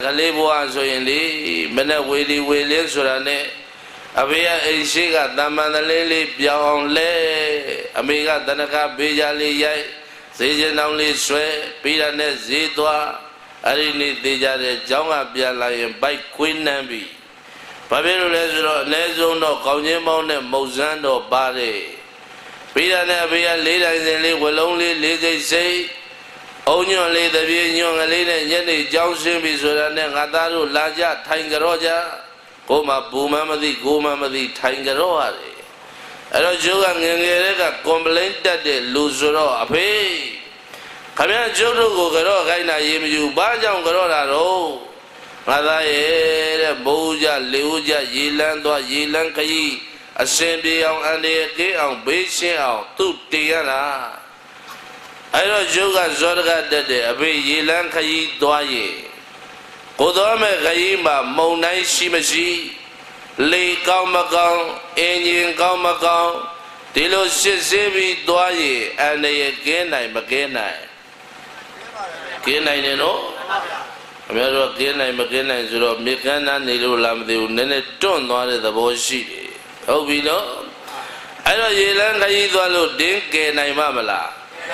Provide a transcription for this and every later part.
Kaliboa so in the Mena Willie Surane Avia Ishika Damanale Bion Le Amiga Danaka Bijali Yai Season only Swe Pirane Zidwa Arini Dijare Jonga Biala and by Queen Nambi Pabelo Nezo no Conjemone Mozando Bari Pirane Avia Lida will only Lida say Onion lay the Vion Alina Jenny Johnson Bisurane Gadaru Laja Tangaroja Goma Bumamadi Gomamadi Tangaroari Erojuga Ngerega complained that the Luzuro Ape Kamia Jogo Garo Gaina Yimu Baja Garoro Madae Boja Leuja Yilandwa Yilan Kai Assembly on Ande on Beijing on Tutiana Aero Joga Zorga Dede Abe Yilan Kai Doye Kodome Gaima Monai Shimashi Le Kaumakong Engine Kaumakong Dilo Sisebi Doye and again I Magena Kenai no Amero Kenai Magena Zuro Mikana Nilu Lam the Nene don't know the Boshi Oh we know Aero Yilan Kai Dwalo Dinke Naimamala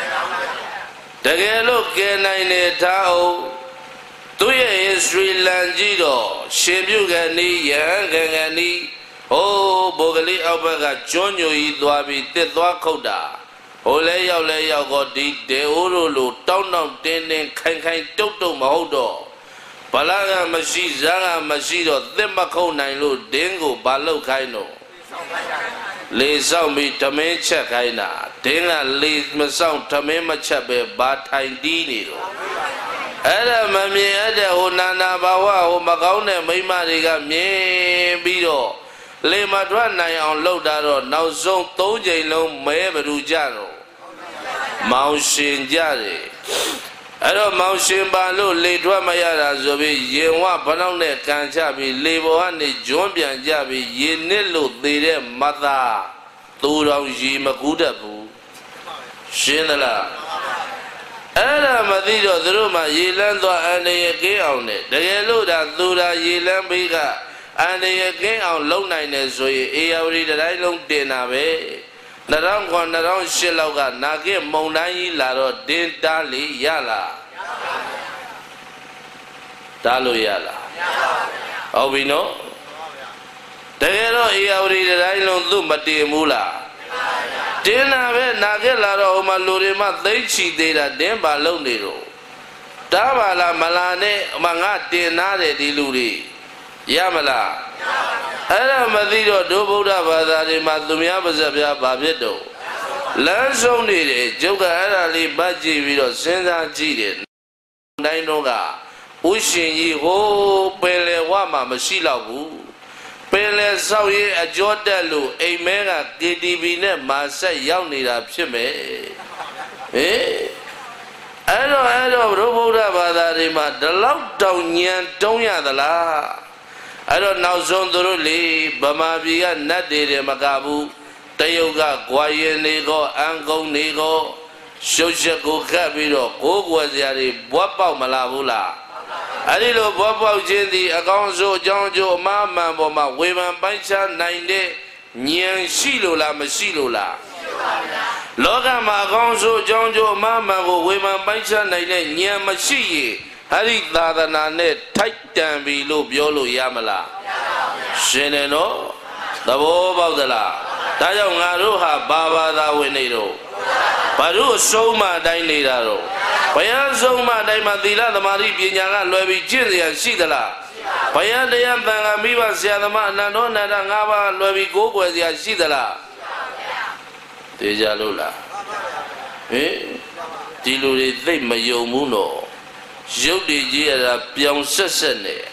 Dagelo Kenai Tao Tuye Sri Lanjido, Shebugani, Yangani, Oh, Bogali Albaga, Jonyo Idwabi, Tetwa Koda, Ole Yao Godi, De Urulu, Town Tending, Kankai Toto Mahodo, Palaga Mashi, Zanga Mashido, Thembako Nailu, Dengo, Balo Kaino, Le Zombie Tame Chakaina, Denga Le Masang Tame Machabe, Batai Dinido. Ada mami ada honana bawa ho Macau mấy mà đi gặp nhé bido lên mặt đoán này ông lâu đã rồi nào xong tối dậy lâu mấy bà đủ cha rồi mau xin cha đi ở mau xin ba lô lên đoán mà ra rồi bị yên hoa bắt đầu này càng cha bị lên bộ anh này chọn biển cha bị yên nét lụt đi đấy mặt ta tu đâu gì mà cú đập bu xin là Era Madido Druma Yilando and a gay on it. The yellow that Dura Yilambiga and a gay on low nines, so ye already that I don't dinner. Narang one around Shiloga, Nagi Monai Laro, Din Dali Yala Dalu Yala. Oh, we know the yellow he already that I don't do Mati Mula. Dinner Nagela Malurima, they cheat data, Demba Lonero. Davala Malane, Manga Dinare di Luri. Yamala. Era Madido, Doboda Vada, Madumia Bazabia Babedo. Lanzo needed, Joga Era Baji Vido, Senza Gidin. Nainoga. Ushin ye ho, Pele Wama, Masilabu. Pele Sawi a Jordalu, a mega DDB, Massa Yaunida Pime. Hello, Roboda Badarima, the lockdown yan, Tonya the la. I don't know Zondruli, Bamabia, Nadi Magabu, Tayoga, Guayan Nego, Ango Nego, Shoshaku Cabiro, Ogwazari, Wapa Malabula. Adilo Bobo Jendi, Agonzo, Jonjo, Mamma, Boma, Women, Bancha, 9 Nyan Shilula, Mashilula. Loga Magonzo, Jonjo, Mamma, Women, Bancha, 9 Nyan Mashi, Harita, Nane, Titan below Biolo Yamala. Sheneno, the Bobo de la Tayangaruha, Baba da Winero. Paru Soma Dainero. Payan Soma Daimadila, the Mari Piana, Lobi Jiria, Sidala. Payan de Yampa, Miva Siadama, Nanona, Nangava, Lobi Gogo, the Sidala. Dejalula. Diluri, they mayo muno. Jodi Gira, Pion Sessene.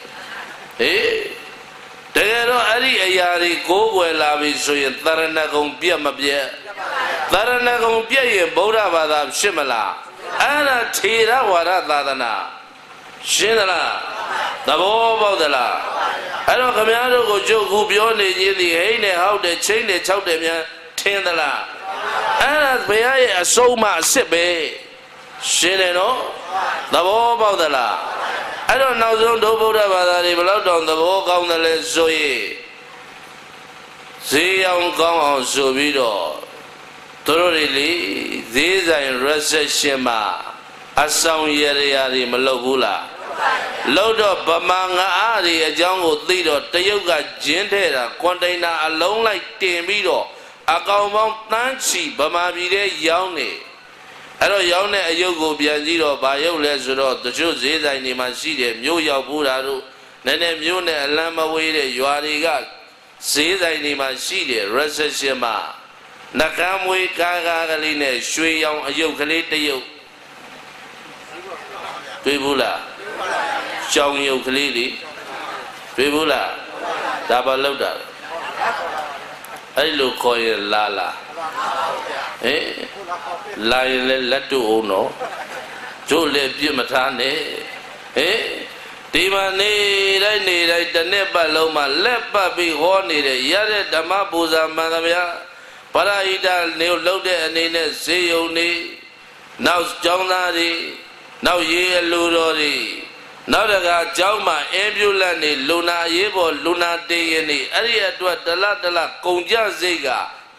Tegero Ari Ayari, Gogo, Lavi, so you Taranagum Piamabia. Taranagum Pia, Boda, Shimala. Ana Tira Wara Dadana Shinala the Bobo de la I don't come out of go joke who beyond the Hane, how they chain the chow them Tendala Ana Paya Soma Sibe Shineno the Bobo de la အဲ့တော့နောက်ဆုံးဒုဗုဒ္ဓဘာသာတွေဘယ်လောက်တောင်သဘောကောင်းတယ်လဲဆိုရင်ဈေးရောင်းကောင်းအောင်ဆိုပြီးတော့သူတို့တွေလေဈေးဆိုင် reception မှာအဆောင်ရရာတွေမလုပ်ဘူးလားလို့တော့ဗမာငါအားတွေအကြောင်းကိုသိတော့တရုတ်ကဂျင်းထဲတာကွန်တိန်နာအလုံးလိုက်တင်ပြီးတော့အကောင်ပေါင်းတန်းချီဗမာပြည်ထဲရောင်းနေအဲ့တော့ရောင်းတဲ့အယုတ်ကိုပြန်ကြည့်တော့ဘာရုပ်လဲဆိုတော့တချို့ဈေးဆိုင်တွေမှာရှိတယ်မြို့ရောက်ဘူးတာတို့နည်းနည်းမြို့နဲ့အလံမဝေးတဲ့ရွာတွေကဈေးဆိုင်တွေမှာရှိတယ် reception မှာနှကမ်းမွေးကားကားကလေးနဲ့ရွှေရောင်အယုတ်ကလေးတရုတ်တွေ့ဘူးလားကြောင်ရုပ်ကလေးတွေတွေ့ဘူးလားဒါဘာလောက်တာအဲ့လိုခေါ်ရင်လာဟဲ့လာရင်လည်းလက်တို့အောင်တော့တို့လည်းပြစ်မထားနဲ့ဟဲ့ဒီမှာနေတိုင်းတစ်နှစ်ပတ်လုံးမှာလက်ပတ်ပြီးဟောနေတဲ့ရတဲ့ဓမ္မပူဇာမှန်သမျှပရဟိတနေလှုပ်တဲ့အနေနဲ့ဈေးယုံနေနောက်ကျောင်းသားတွေနောက်ရေးအလူတော်တွေနောက်တကကျောင်းမှာအင်ပြူလက်နေလူနာရေးပေါ်လူနာတေးရင်နေအဲ့ဒီအတွက်တလကုန်ကြစိတ်က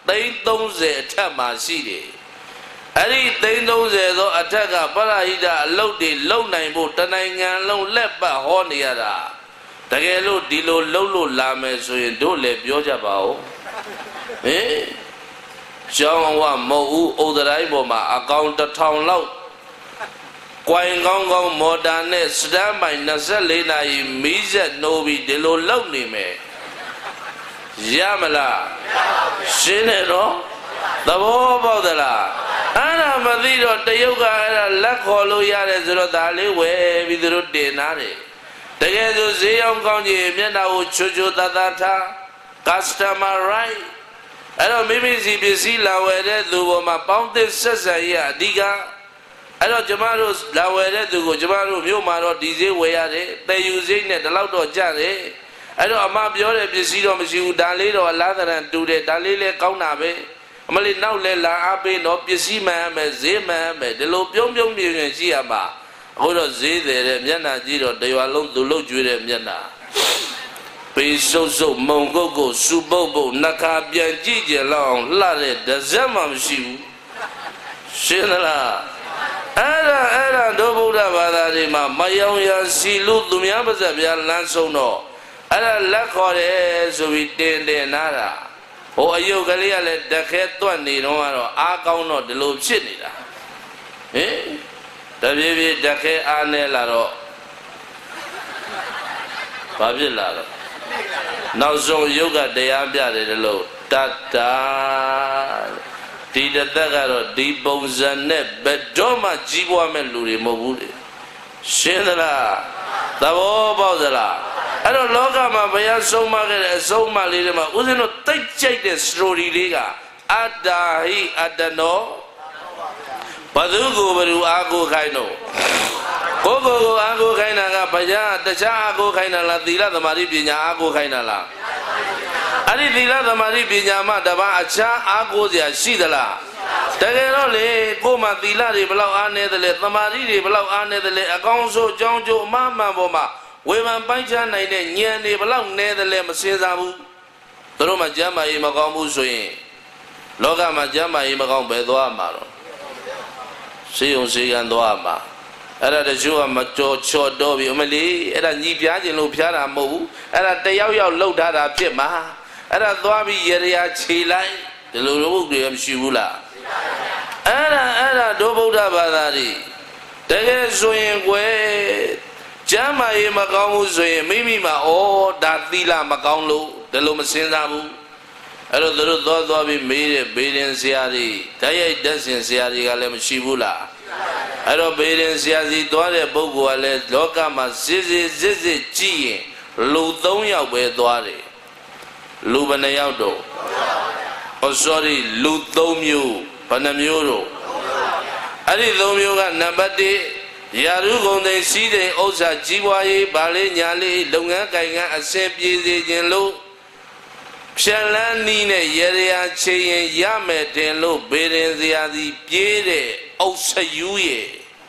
330အထက်မှာရှိတယ်အဲ့ဒီ330သောအထက်ကပရဟိတအလုပ်တွေလုပ်နိုင်ဖို့တနိုင်ငံလုံးလက်ပတ်ဟောနေရတာတကယ်လို့ဒီလိုလှုပ်လို့လာမယ်ဆိုရင်တို့လည်းပြောကြပါဦးဟင်ကျောင်းဝမဟုတ်ဦးဥဒတိုင်းပေါ်မှာအကောင်1000လောက်ကွိုင်ကောင်းကောင်းမော်တာနဲ့စတမ်းပိုင်24နာရီမီးဆက်နှိုးပြီးဒီလိုလုပ်နေမယ်ရမလားရှင်းတယ်နော်သဘောပေါက်သလားအဲ့ဒါမသိတော့တရုတ်ကအဲ့ဒါလက်ခေါ်လို့ရတယ်ဆိုတော့ဒါလေးဝယ်ပြီးသူတို့တင်နာတယ်တကယ်ဆိုဈေးရောင်းကောင်းကြီးမျက်နှာကိုချိုတသားထား customer right အဲ့တော့မိမိစီပစ္စည်းလာဝယ်တဲ့သူပေါ်မှာပေါင်းသစ်ဆက်ဆံရေးအဓိကအဲ့တော့ကျမတို့လာဝယ်တဲ့သူကိုကျမတို့မြို့မှာတော့ဒီဈေးဝယ်ရတယ်တည်ယူဈေးနဲ့ဒီလောက်တော့ကျတယ်အဲ့တော့အမပြောတဲ့ပစ္စည်းတော့မရှိဘူးဒါလေးတော့အလားတန်တူတယ်ဒါလေးလည်းကောင်းတာပဲအမလေးနောက်လဲလာအားပေးတော့ပစ္စည်းမှန်မယ်ဈေးမှန်မယ်ဒီလိုပြုံးပြင်းရှိရမှာအခုတော့ဈေးတယ်တဲ့မျက်နှာကြည့်တော့တရွာလုံးသူလှုပ်ကြွေးတဲ့မျက်နှာပေစုပ်မုံကုတ်ကိုစူပုတ်နှခါပြန်ကြည့်ကြလောက်အောင်လှတဲ့ဒဇက်မှမရှိဘူးရှင်းလားအဲ့ဒါဒုဗုဒ္ဓဘာသာတွေမှာမယောင်ရစီလူသူများပါဇက်ပြားလမ်းဆုံးတော့အဲ့ဒါလက်ခေါ်တယ်ဆိုပြီးတင်နာတာဟိုအယုတ်ကလေးကလည်းတခဲတွတ်နေတော့အားကောင်းတော့ဒီလိုဖြစ်နေတာဟင်တပြေးတခဲအားနေလာတော့ဘာဖြစ်လာတော့နောက်ဆုံးယုတ်ကတရားပြတယ်လို့တတ္တာဒီတသက်ကတော့ဒီပုံစံနဲ့ဘယ်တော့မှကြီးပွားမဲ့လူတွေမဟုတ်ဘူးလေရှင်းသလားသဘောပေါက်သလားအဲ့တော့လောကမှာဘုရားဆုံးမခဲ့တဲ့အဆုံးအမလေးတွေမှာဦးဇင်းတို့တိတ်ကြိုက်တဲ့ story လေးကအတ္တာဟိအတ္တနောဘသူကိုဘသူအာကိုခိုင်းတော့ကိုအာကိုခိုင်းတာကဘုရားတခြားအာကိုခိုင်းတာလားသီလသမာဓိပညာအာကိုခိုင်းတာလားအဲ့ဒီသီလသမာဓိပညာမှတပါအခြားအားကိုးစရာရှိသလားတကယ်တော့လေကိုမှသီလတွေဘလောက်အားနေတယ်လဲသမာဓိတွေဘလောက်အားနေတယ်လဲအကောင်းဆုံးအကြောင်းကျိုးအမှန်မှန်ပေါ်မှာဝေဖန်ပိုင်းခြားနိုင်တဲ့ဉာဏ်တွေဘလောက်နေတယ်လဲမစင်စားဘူးသူတို့မှကျမ်းမာရေးမကောင်းဘူးဆိုရင်လောကမှာကျမ်းမာရေးမကောင်းပဲသွားမှာတော့စေယုံစေကံသွားမှာအဲ့ဒါတချို့ကမကြော်ချော်တော့ပြီအမလီအဲ့ဒါညီပြားခြင်းလို့ဖျားတာမဟုတ်ဘူးအဲ့ဒါတယောက်လှုပ်ထားတာဖြစ်မှာအဲ့ဒါသွားပြီးရေရာခြေလိုက်ဒီလိုဘုရားတွေမရှိဘူးလားအဲ့ဒါဒုဗုဒ္ဓဘာသာတွေတကယ်ဆိုရင်ကွယ်ကျမ်းမာရေးမကောင်းဘူးဆိုရင်မိမိမှာဩဒါသီလမကောင်းလို့ဒီလိုမစင်စားဘူးအဲ့တော့သူတို့သွားပြီးမေးတဲ့ဘေးရင်ဆရာတွေဓာတ်ရိုက်တက်စင်ဆရာတွေကလည်းမရှိဘူးလားအဲ့တော့ဘေးရင်ဆရာစီသွားတဲ့ပုဂ္ဂိုလ်ကလည်းလောကမှာစစ်ကြည့်ရင်လူ3ယောက်ပဲသွားတယ်လူဘယ်နှယောက်တော့sorry လူ3မျိုးဘယ်နှမျိုးတော့အဲ့ဒီ3မျိုးကနံပါတ်1ရာရုဂုံသိစီးတဲ့ဥစ္စာကြီးပွားရေးဗာလေးညာလေးလုပ်ငန်းကိုင်ငန်းအဆင်ပြေစေခြင်းလို့ဖြက်လန်းနီးနဲ့ရေရာချေရင်ရမယ်တင်လို့ဘေရင်စရာစီပြေးတဲ့အုပ်ဆယူရဲ့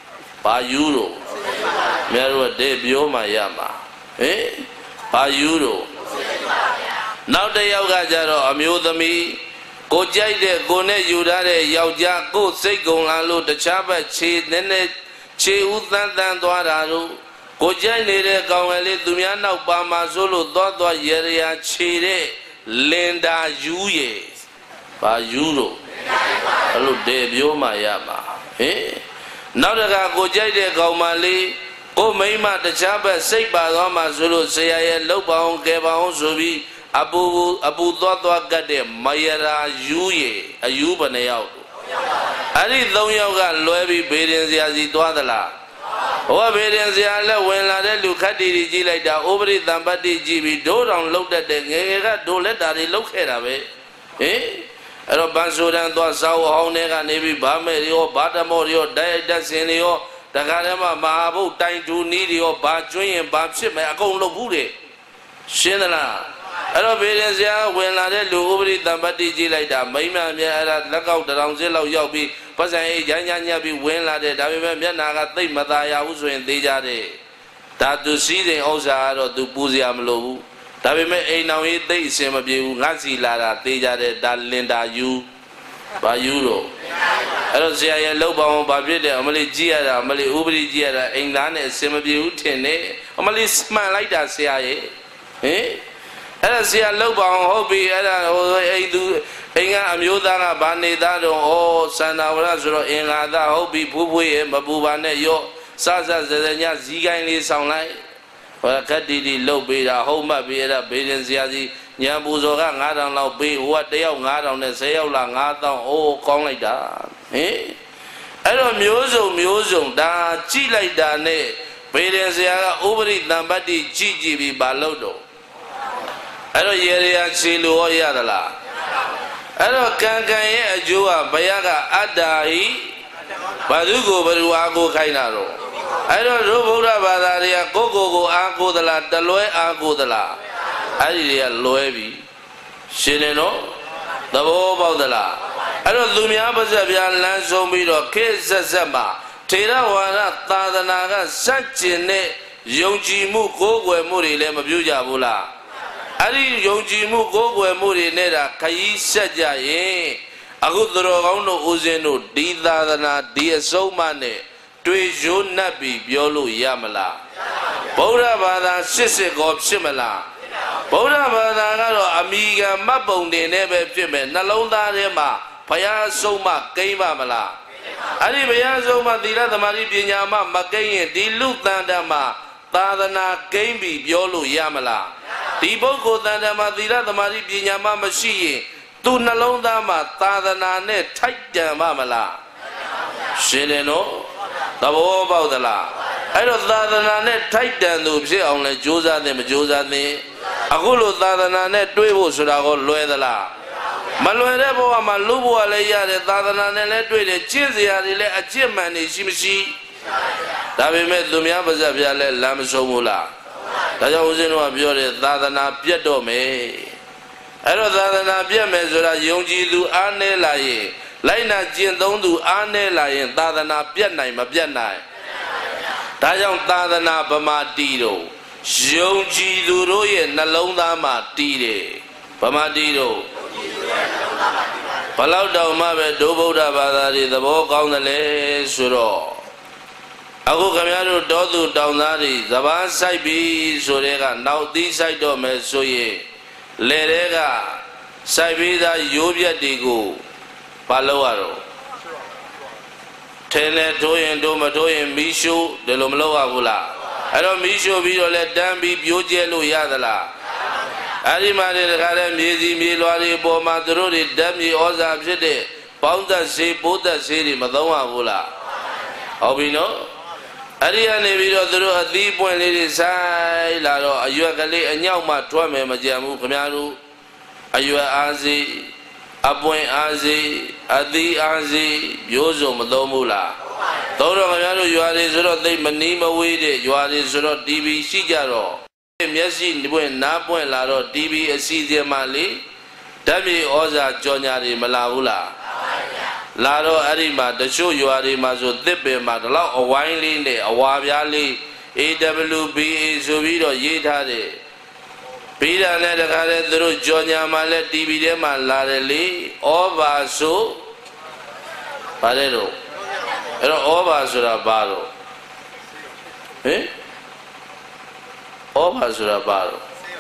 ဘာယူလို့မြတ်တို့တဲ့ပြောမှရမှာဟင်ဘာယူလို့နောက်တစ်ယောက်ကကြတော့အမျိုးသမီးကိုကြိုက်တဲ့ကိုနဲ့ယူထားတဲ့ယောက်ျားကိုစိတ်ကုန်လာလို့တခြားဘက်ခြေနဲ့ခြေဦးတန်းသွားတာတို့ကိုကြိုက်နေတဲ့ကောင်ကလေးသူများနောက်ပါမှာဆိုလို့သွားရရခြေတဲ့လင်တာယူရဲ့ဘာယူလို့အဲ့လိုတဲ့ပြောမှရမှာဟင်နောက်တကကိုကြိုက်တဲ့ကောင်မလေးကိုမိမတခြားဘက်စိတ်ပါသွားမှဆိုလို့ဆရာရဲ့လှုပ်ပါအောင်ကဲပါအောင်ဆိုပြီးအပူသွားကတ်တဲ့မယရာယူရဲ့အယူဘယ်နှယောက်အဲ့ဒီ3ယောက်ကလွဲပြီးဘေဒင်ဆရာစီသွားသလားဟောဘေဒင်ဆရာလည်းဝင်လာတဲ့လူခတ်တီကြီးကြည့်လိုက်တာဩပရိသံပတ္တိကြည့်ပြီးဒိုးတောင်လှုပ်တတ်တဲ့ငယ်ငယ်ကဒိုးလက်တာတွေလှုပ်ခဲ့တာပဲဟင်အဲ့တော့ဗန်ဆိုဒန်သွားစာဝဟောင်းတွေကနေပြီးဗာမဲတွေရောဗာတမောတွေရောတိုက်တက်စင်တွေရောတခါတည်းမှာမဟာဘုတ်တိုင်တူနီးတွေရောဗာကျွင်းရင်ဗာဖြစ်မယ်အကုန်လှုပ်ဘူးတဲ့ရှင်းသလားအဲ့တော့ဘေဒင်ဆရာဝင်လာတဲ့လူဥပရိသံပတ္တိကြည့်လိုက်တာမိမမြတ်အဲ့ဒါလက်ကောက်တောင်စစ်လောက်ရောက်ပြီးပတ်စံအေးညညပြီးဝင်လာတဲ့ဒါပေမဲ့မျက်နာကသိမ့်မသာရဘူးဆိုရင်သေးကြတယ်ဒါသူစည်းစိမ်ဥစ္စာကတော့သူပူစရာမလိုဘူးဒါပေမဲ့အိမ်တော်ကြီးသိမ့်အစင်မပြေဘူးငါစီလာတာသေးကြတယ်ဒါလင်တာယူဘာယူလို့အဲ့တော့ဆရာရဲ့လှုပ်ပါအောင်ဘာဖြစ်တယ်အမလေးကြည့်ရတာအမလေးဥပရိကြည့်ရတာအိမ်သားနဲ့အစင်မပြေဘူးထင်တယ်အမလေးမှန်လိုက်တာဆရာရဲ့ဟင်အဲ့ဒါဆရာလှုပ်ပါအောင်ဟုတ်ပြီအဲ့ဒါဟိုအိမ်ကအမျိုးသားကဗာနေသားတော့ဩစန္ဒဝရဆိုတော့အင်္ဂါသားဟုတ်ပြီဖူးဖွေးရဲ့မပူပါနဲ့ရော့စစညဇီးကိုင်းလေးဆောင်လိုက်ဟောခက်တီတီလှုပ်ပေးတာဟုတ်မှတ်ပြီအဲ့ဒါဘေးရင်ဆရာကြီးညံပူဇော်က9000လောက်ပေးဟိုကတယောက်9000နဲ့10ယောက်လာ9000အိုးကောင်းလိုက်တာဟင်အဲ့တော့မျိုးစုံဒါကြည့်လိုက်တာနဲ့ဘေးရင်ဆရာကဥပရိသံပတ္တိကြည့်ပြီးဘာလုပ်တော့အဲ့တော့ရေရခြေလိုရသလားအဲ့တော့ကံရဲ့အကျိုးကဘုရားကအတ္တာဟိဘာသူကိုဘယ်သူအားကိုခိုင်းတာတော့အဲ့တော့တို့ဗုဒ္ဓဘာသာတွေကကိုအားကိုသလားတလွဲအားကိုသလားအဲ့ဒီတွေကလွဲပြီရှင်းတယ်နော်သဘောပေါက်သလားအဲ့တော့သူများပါဇက်ပြားလမ်းဆုံးပြီးတော့ခေဆက်မှာထေရဝါဒသာသနာကစัจကျင်တဲ့ယုံကြည်မှုကိုးကွယ်မှုတွေလည်းမပြုကြဘူးလားအဲ့ဒီယုံကြည်မှုကိုးကွယ်မှုတွေနဲ့တာခရီးဆက်ကြရင်အခုသူတော်ကောင်းတို့ဦးဇင်းတို့ဒီသာသနာဒီအဆုံးအမနဲ့တွေ့ရိုးနှက်ပြီးပြောလို့ရမလားဗုဒ္ဓဘာသာ80ကောဖြစ်မလားဗုဒ္ဓဘာသာကတော့အမိကမတ်ပုံတင်နဲ့ပဲဖြစ်မယ်နှလုံးသားထဲမှာဘုရားဆုံးမကိန်းပါမလားအဲ့ဒီဘုရားဆုံးမသီလသမာဓိပညာမကိန်းရင်ဒီလူတန်တမှာသာသနာကိန်းပြီးပြောလို့ရမလားဒီပုဂ္ဂိုလ်တန်တမှာသီလသမာဓိပညာမရှိရင်သူနှလုံးသားမှာသာသနာနဲ့ထိုက်တန်ပါမလားရှင်းတယ်နော်သဘောပေါက်သလားအဲ့တော့သာသနာနဲ့ထိုက်တန်သူဖြစ်အောင်လဲကြိုးစားတယ်မကြိုးစားသင့်အခုလိုသာသနာနဲ့တွေးဖို့ဆိုတာကိုလွယ်သလားမလွယ်တဲ့ဘဝမှာလူဘဝလည်းရတယ်သာသနာနဲ့လည်းတွေးတယ်ကျင့်စရာတွေလည်းအကျင့်မှန်နေရှိမရှိဒါပေမဲ့သူများပါဇက်ပြလည်းလမ်းမဆုံးဘူးလားဒါကြောင့်ဦးဇင်းတို့ကပြောတယ်သာသနာပြတ်တော့မယ်အဲ့တော့သာသနာပြတ်မယ်ဆိုတာယုံကြည်သူအားနည်းလာရင်လိုက်နာကျင့်သုံးသူအားနည်းလာရင်သာသနာပြတ်နိုင်မပြတ်နိုင်ဒါကြောင့်သာသနာဗမာတီတို့ယုံကြည်သူတို့ရဲ့နှလုံးသားမှာတီးတယ်ဗမာတီတို့ဘလောက်တောင်မှပဲဒုဗုဒ္ဓဘာသာတွေသဘောကောင်းတယ်လေဆိုတော့အခုခင်ဗျားတို့တောသူတောင်သားတွေစပားဆိုင်ပြီဆိုတဲ့ကနောက်သီးဆိုင်တော့မယ်ဆိုရင်လေတဲ့ကဆိုင်ပြီးသားရိုးပြက်တွေကိုဘာလို့ရတော့ထဲနဲ့ထိုးရင်တို့မထိုးရင်မီးရှို့တယ်လို့မလုပ်ရဘူးလားအဲ့တော့မီးရှို့ပြီးတော့လဲတန်းပြီးပြိုးကျဲလို့ရသလားအဲ့ဒီမှာတခါတည်းမြေစီမြေလွာတွေပေါ်မှာသူတို့တွေဓာတ်မြေဩဇာဖြစ်တဲ့ပေါင်းသက်ဆေးပိုးသက်ဆေးတွေမသုံးရဘူးလားဟုတ်ပြီနော်အဲ့ဒီကနေပြီးတော့သူတို့အသီးပွင့်လေးတွေဆိုင်လာတော့အရွက်ကလေးအညောက်မှထွက်မယ်မကြံဘူးခင်ဗျားတို့အရွက်အားစီအပွင့်အားစီအသီးအားစီမျိုးစုံမသုံးဘူးလားသုံးတော့ခင်ဗျားတို့ရွာတွေဆိုတော့သိမနီးမဝေးတဲ့ရွာတွေဆိုတော့ TV ရှိကြတော့မျက်စိပွင့်နားပွင့်လာတော့ TV အစီအစဉ်မှလေဓာတ်မြေဩဇာကြော်ညာတွေမလာဘူးလား Laro Arima, the show you are Mazo, Dipema, the law of Winely, Awabiali, AWB, Zovido, Yetade. Peter Nedakare, the Jonia Malet, Dividema, Lareli, Obaso, Padero, Obasura Baro. Eh? Obasura Baro.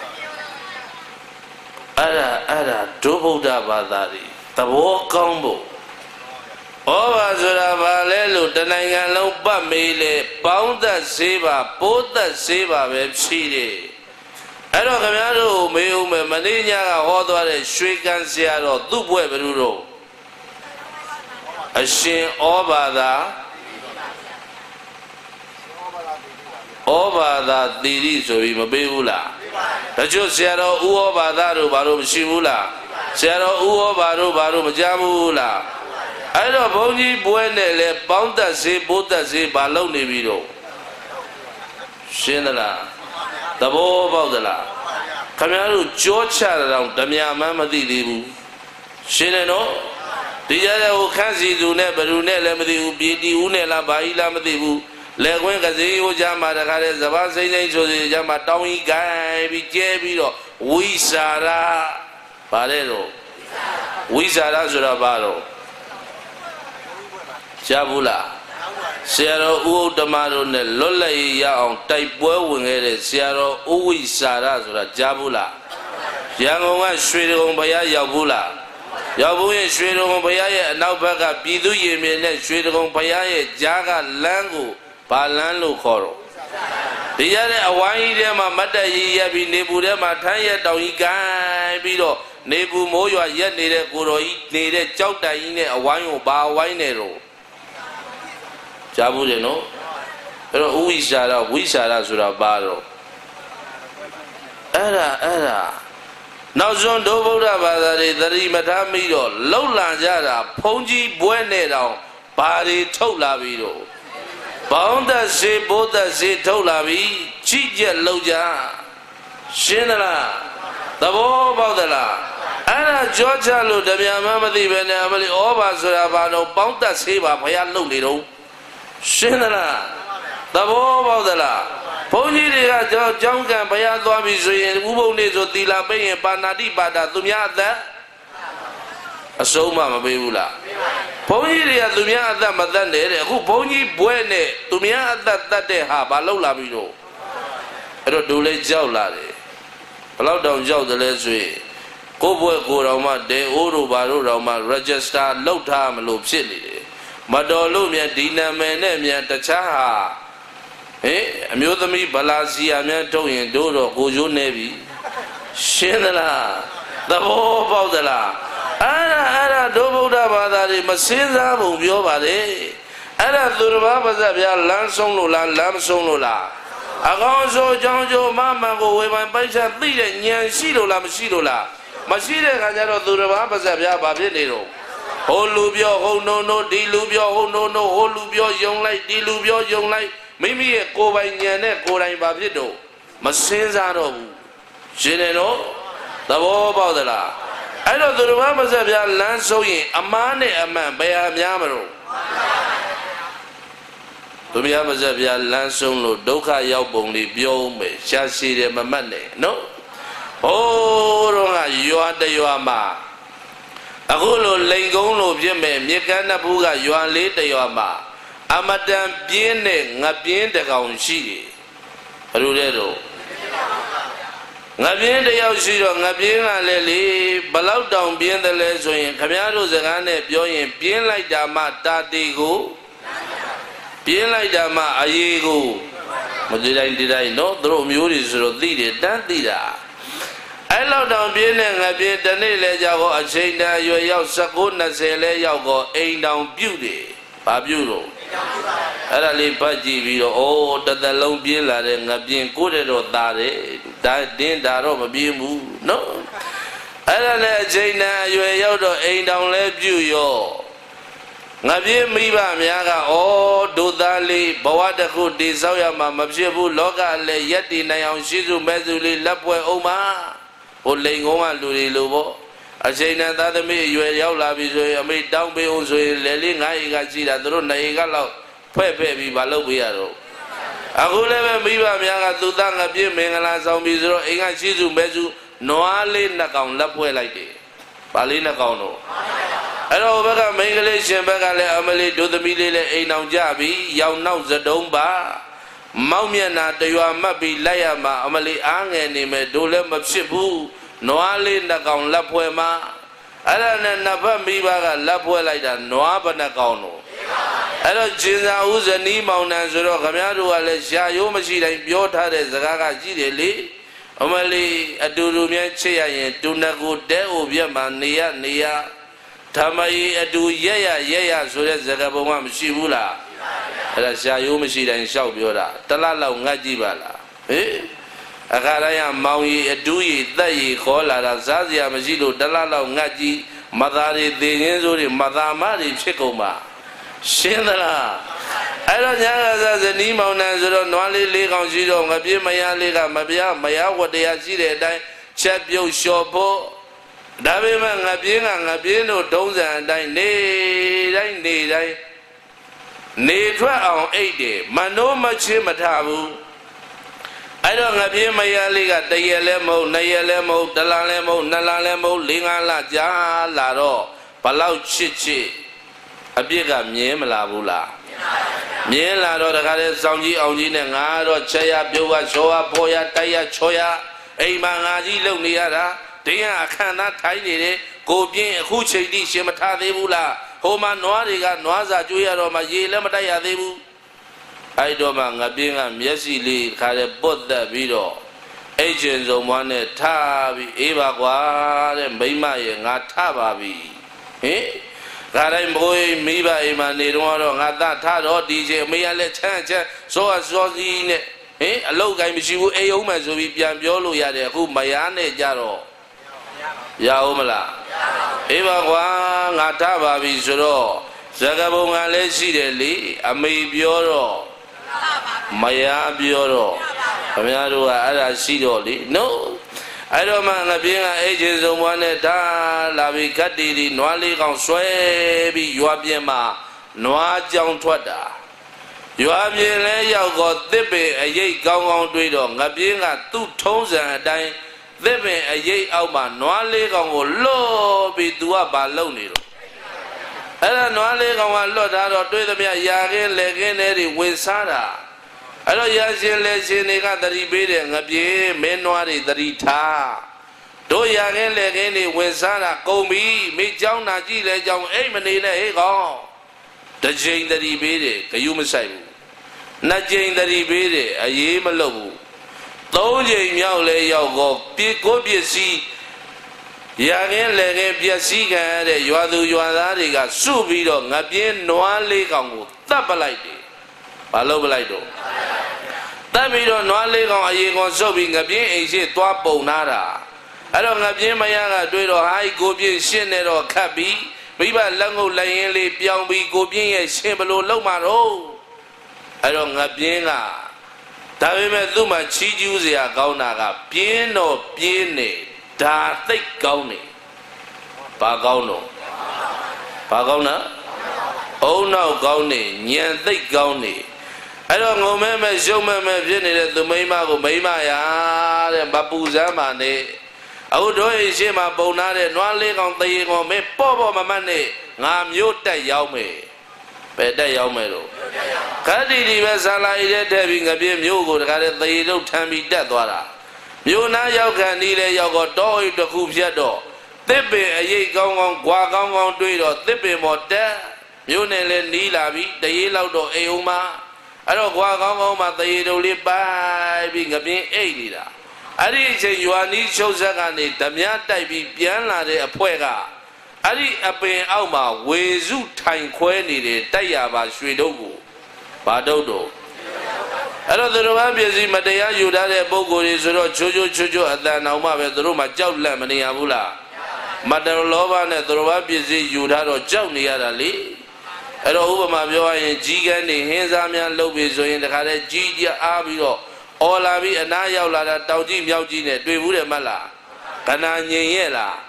Ada, Doboda Badari, the war combo. Obasura Valelu, the Nangalo Bamile, Pounda Seva, Pota Seva, Webside. I don't come out, Manina, Hodore, Shrikan Seattle, Dubwe Beruro. A shin Obada Didi, so we Mabula. The Joe Seattle, Uobadaru, Barum Shimula, Seattle, Uobaru, Jamula. I don't Boni Buene, Pounda Se, Pota Se, Baloni Vido. Shinala. The Bo Baudela Kamaru George around Damia Mamadi Libu Shinano the other Kazi do never do Nelamadi Ubidi Unela Baila Madibu Legwen Gazi Jama the Gare Zavasa so the Jama Tawi Guy Bijebido Wisara Parero Wisara Zurabaro Chabula Seattle Uodamaro ne Lola ya type winged Seattle Uwi Sara Jabula Yangonga Shredon Baya Yabula Yabu Shredon Baya now baga Bidu Yemen Shredon Baya Jaga Langu Palanlu Koro The other Awai Dema Mata Yabi Nebuda Mataya Dawiga Bido Nebu Moya yet needed Kuroi needed Chauta in a wine ba winero. Jabu no, pero Uisara Surabaro. Era. Now, John Doboda Badari, the Rimatamido, Lola Jara, Ponji Buenero, Bari Tolavido. Bounda se Boda se Tolavi, Chija Loja, Shinala, the Bobadala. Ana Georgia Lu, the Yamamadi, Benamali, Oba Surabano, Bounda Seva, Payalo Lido. Shinala, the Bobadala, Pony Junkan, Payadwami, Ubo Nezo, Dila Bay, and Banadi Bada, Dumiada, a Soma Mabula. Pony Dumiada Madane, who Pony Buene, Dumiada that day have a low labido. I don't do late Jolade. Allow down Joe the Lesway. Go boy, go Roma, de Uru Baru Roma, register, low time, low silly. Madolumia Dina Menemia Tachaha. Eh, Amutami Balazia Mianto in Dodo, Gojo Nevi. Shinala, the Bobadala. Ana Doboda Badari, Masinza, Bubiobade. Ana Durabazabia, Lansonula, Lamsonula. Agonzo, Jonjo, Mama, go away my Baja, Lidan, Yansilo, Lamsilola. Masida Canaro Durabazabia, Babinero. Holubio, ho no, dilubio, ho no, holubio, young light, dilubio, young light. Maybe a Kobayane, Korai Babido. Masinzano, Geneno, the Bobadala. I know the Ramas of Yan Lansoy, a man, by a Yamaro. To be Amazabia Lanson, Doka Yabongi, Biome, Chassi, de Mamane, no? Oh, you are the Yoama. Agolo Lengono, Jeme, Mikana Buga, you are late the Yoama. Amadam Biene, Nabien de Gaunshi. Rudero. Nabien de Yaushiro, Nabien Lely, Balau down bien the Lesoin, Camaro Zagane, Bioin, Bien like Dama, Tadigo. Bien like Dama, Ayego. What did I know? Throw muris or did it, Dandida. I love down bien and I been the Nele Jago, a chain that you are Sakuna Sele Yago, ain't down beauty, Babulo. Arali Paji Vito, oh, that the long bill and a bien good or that din Daro, Bimu, no. I don't know, Jaina, you are Yodo, ain't down left you, yo. Nabie Miba Miaga, oh, Dudali, Bawadaku, Disayama, Mabshibu, Loga, Yeti, Nayan Shizu, Mezuli, Lapwe, Oma. O Lingoma Luri Lubo, အချိန်နဲ့သားသမီးအရွယ်ရောက်လာပြီဆိုရင်အမေတောင်းပေးအောင်ဆိုရင်လေလေး9 ဧကရှိတာသူတို့2 ဧကလောက်ဖွဲ့ပြီးမလုပ်ပေးရတော့အခုလည်းပဲမိဘများကသူသားငါပြည့်မင်္ဂလာဆောင်ပြီဆိုတော့အိမ်ကရှိစုမဲစုနွားလေး2 ကောင်လက်ဖွဲ့လိုက်တယ်ဗာလေး2 ကောင်တော့အဲ့တော့ဘက်ကမိန်းကလေးရှင်ဘက်ကလည်းအမလေးဒုသမီးလေးလည်းအိမ်အောင်ကြပြီရောင်နောက်စတုံးပါမောက်မျက်နာတရွာမှတ်ပြီးလိုက်ရမှာအမလေးအားငယ်နေမယ်တို့လည်းမဖြစ်ဘူးနွားလေး2 ကောင်လက်ဖွဲ့မှာအဲ့ဒါနဲ့နှစ်ဖက်မိဘကလက်ဖွဲ့လိုက်တာနွားဘယ်နှကောင်တော့အဲ့တော့ဂျင်သာဦးဇနီးမောင်နှံဆိုတော့ခမည်းတော်ကလည်းရှာရိုးမရှိတိုင်းပြောထားတဲ့စကားကကြည့်တယ်လေအမလေးအတူတူမြဲချစ်ရရင်တူနကူတဲအိုပြက်မှာနေရဓမ္မကြီးအတူရက်ရဆိုတဲ့စကားပုံကမရှိဘူးလားအဲ့ဒါရှာရိုးမရှိတိုင်းလျှောက်ပြောတာတလလောက်ငတ်ကြည့်ပါလားဟေးအခါတိုင်းကမောင်ကြီးအတူကြီးတက်ကြီးခေါ်လာတာစားစရာမရှိလို့တလလောက်ငတ်ကြည့်မသားတွေသေခြင်းဆိုတွေမသားမတွေဖြစ်ကုန်ပါရှင်းသလားအဲ့တော့ညာကစားဇနီးမောင်နှံဆိုတော့နွားလေး4 ကောင်ရှိတော့ငပြေးမယားလေးကမယားဝတ္တရားရှိတဲ့အတိုင်းချက်ပြုတ်လျှော်ဖို့ဒါပေမဲ့ငပြေးတို့တုံးစံအတိုင်းနေတိုင်းနေထွက်အောင်အိတ်တယ်မနှိုးမချင်းမထဘူးအဲ့တော့ငပြေးမယားလေးက1 ရက်လည်းမဟုတ်2 ရက်လည်းမဟုတ်1 လလည်းမဟုတ်2 လလည်းမဟုတ်4 5 လကြာလာတော့ဘလောက်ချစ်အပြစ်ကမြင်မလာဘူးလားမြင်လာတော့တခါတည်းစောင်းကြီးအောင်ကြီးနဲ့ငါတော့ချက်ရပြုတ်ရချောရဖော်ရတိုက်ရချောရအိမ်မှာငါကြီးလုံနေရတာတင်းအခန့်သားထိုင်းနေတယ်ကိုပြင်းအခုချိန်ထိရှင်မထားသေးဘူးလားဟိုမှာနွားတွေကနွားစာကျွေးရတော့မှရေလည်းမတိုက်ရသေးဘူးအဲ့တော့မှငါပြင်းကမျက်စိလေးခါတည်းပုတ်သက်ပြီးတော့အိတ်ချင်စုံမွားနဲ့ထားပြီးအေးပါကွာတဲ့မိမရဲ့ငါထပါပြီဟင်ခါတိုင်းမိုးမိဘအိမ်မှာနေတော့ငါသားထတော့ဒီချိန်အမေကလည်းချမ်းစောစီးနဲ့ဟင်အလောက်ကိုင်းမရှိဘူးအိမ်အောင်မှဆိုပြီးပြန်ပြောလို့ရတယ်အခုမယားနဲ့ကြတော့ရအောင်မလားအေးပါကွာငါထပါပြီဆိုတော့ဇဂပုံကလည်းရှိတယ်လေအမေပြောတော့မယားပြောတော့ခင်ဗျားတို့ကအဲ့ဒါရှိတော့လေ no အဲ့တော့မှငါပြင်းကအိတ်ချင်စုံမွားနဲ့ဒါလာပြီးကတ်တီဒီနွားလေးကောင်ဆွဲပြီးရွာပြင်းမှာနွားကြောင်ထွက်တာရွာပြင်းလဲရောက်တော့တစ်ပင်အရိပ်ကောင်းတွေးတော့ငါပြင်းကသူ့ထုံးစံအတိုင်းတစ်ပင်အရိပ်အောက်မှာနွားလေးကောင်ကိုလွတ်ပြီးသူကဘာလုပ်နေတော့အဲ့ဒါနွားလေးကောင်ကလွတ်ထားတော့တွေးသမျှရာခင်းလေခင်းတွေဝင်စားတာအဲ့တော့ရရှင်လေရှင်တွေကသတိပေးတယ်ငပြေမင်းနွားတွေသတိထားတို့ရခင်းလေခင်းတွေဝင်စားတာကုန်ပြီမိเจ้าနာကြည့်လေเจ้าအိမ်မနေနဲ့ဟေးကောင်တစ်ချိန်သတိပေးတယ်ဂယုမဆိုင်ဘူးနှစ်ချိန်သတိပေးတယ်အရေးမလုပ်ဘူးသုံးချိန်မြောက်လဲရောက်တော့ကိုပစ္စည်းရခင်းလေခင်းပစ္စည်းခံရတဲ့ရွာသူရွာသားတွေကစုပြီးတော့ငပြင်းနွားလေးကောင်ကိုတတ်ပလိုက်တယ်ဘာလုပ်ပလိုက်တော့တတ်ပြီးတော့နွားလေးကောင်အရေကောင်စုပ်ပြီးငပြင်းအိမ်ရှိသွားပုံနာတာအဲ့တော့ငပြင်းမယားကတွေးတော့ဟာကိုပြင်းရှင်းနေတော့ခတ်ပြီးမိဘလက်ငုပ်လက်ရင်းလေးပြောင်းပြီးကိုပြင်းရဲ့ရှင်ဘလို့လုံးမှာတော့အဲ့တော့ငပြင်းကဒါပေမဲ့သူ့မှာချီးကျူးစရာကောင်းတာကပြင်းတော့ပြင်းနေဒါသိတ်ကောင်းနေဘာကောင်းတော့ဘာကောင်းနာအုံနောက်ကောင်းနေညံသိတ်ကောင်းနေအဲ့တော့ငုံမဲရှုံးမဲဖြစ်နေတဲ့သူမိမကိုမိမရာတဲ့မပူစမ်းပါနဲ့အခုတို့ရဲ့ရှေ့မှာပုံနာတဲ့နွားလေးကောင်တရေကောင်မဲပေါ့မမတ်နဲ့ငါမျိုးတက်ရောက်မယ်ပဲတက်ရောက်မယ်တော့ခတ်တီဒီပဲဇာလာရီတဲ့ထည့်ပြီးငပြင်းမျိုးကိုတခါတည်းတရေတို့ထမ်းပြီးတက်သွားတာမြို့နာရောက်ခံဒီလေရောက်တော့တောအိတ်တစ်ခုဖြတ်တော့တစ်ပင်အရိပ်ကောင်းဂွာကောင်းတွေးတော့တစ်ပင်ပေါ်တက်မြို့နယ်လည်းနီးလာပြီတရေလောက်တော့အိမ်အောင်မှာအဲ့တော့ဂွာကောင်းမှာတရေတို့လေးပိုက်ပြီးငပြင်းအိတ်နေတာအဲ့ဒီအချိန်ရွာနီးချုပ်ဆက်ကနေဓမြတိုက်ပြီးပြန်လာတဲ့အဖွဲကအဲ့ဒီအပင်အောက်မှာဝေစုထိုင်ခွဲနေတဲ့တိုက်ရပါရွှေတို့ကိုဘာတို့တော့အဲ့တော့သူတို့ကပြည်စည်းမတရားယူထားတဲ့ပုံကိုယ်တွေဆိုတော့ချိုးအတန်အောင်မှပဲသူတို့မှကြောက်လန့်မနေရဘူးလားမတလောဘနဲ့သူတို့ကပြည်စည်းယူထားတော့ကြောက်နေရတာလေအဲ့တော့ဥပမာပြောရရင်ကြီးကန်းနေဟင်းစားများလုပ်ပြီဆိုရင်တခါတည်းကြီးကြအားပြီးတော့အော်လာပြီးအနားရောက်လာတာတောင်ကြီးမြောက်ကြီးနဲ့တွေ့ဘူးတယ်မလားကနာငြိမ်ရဲ့လား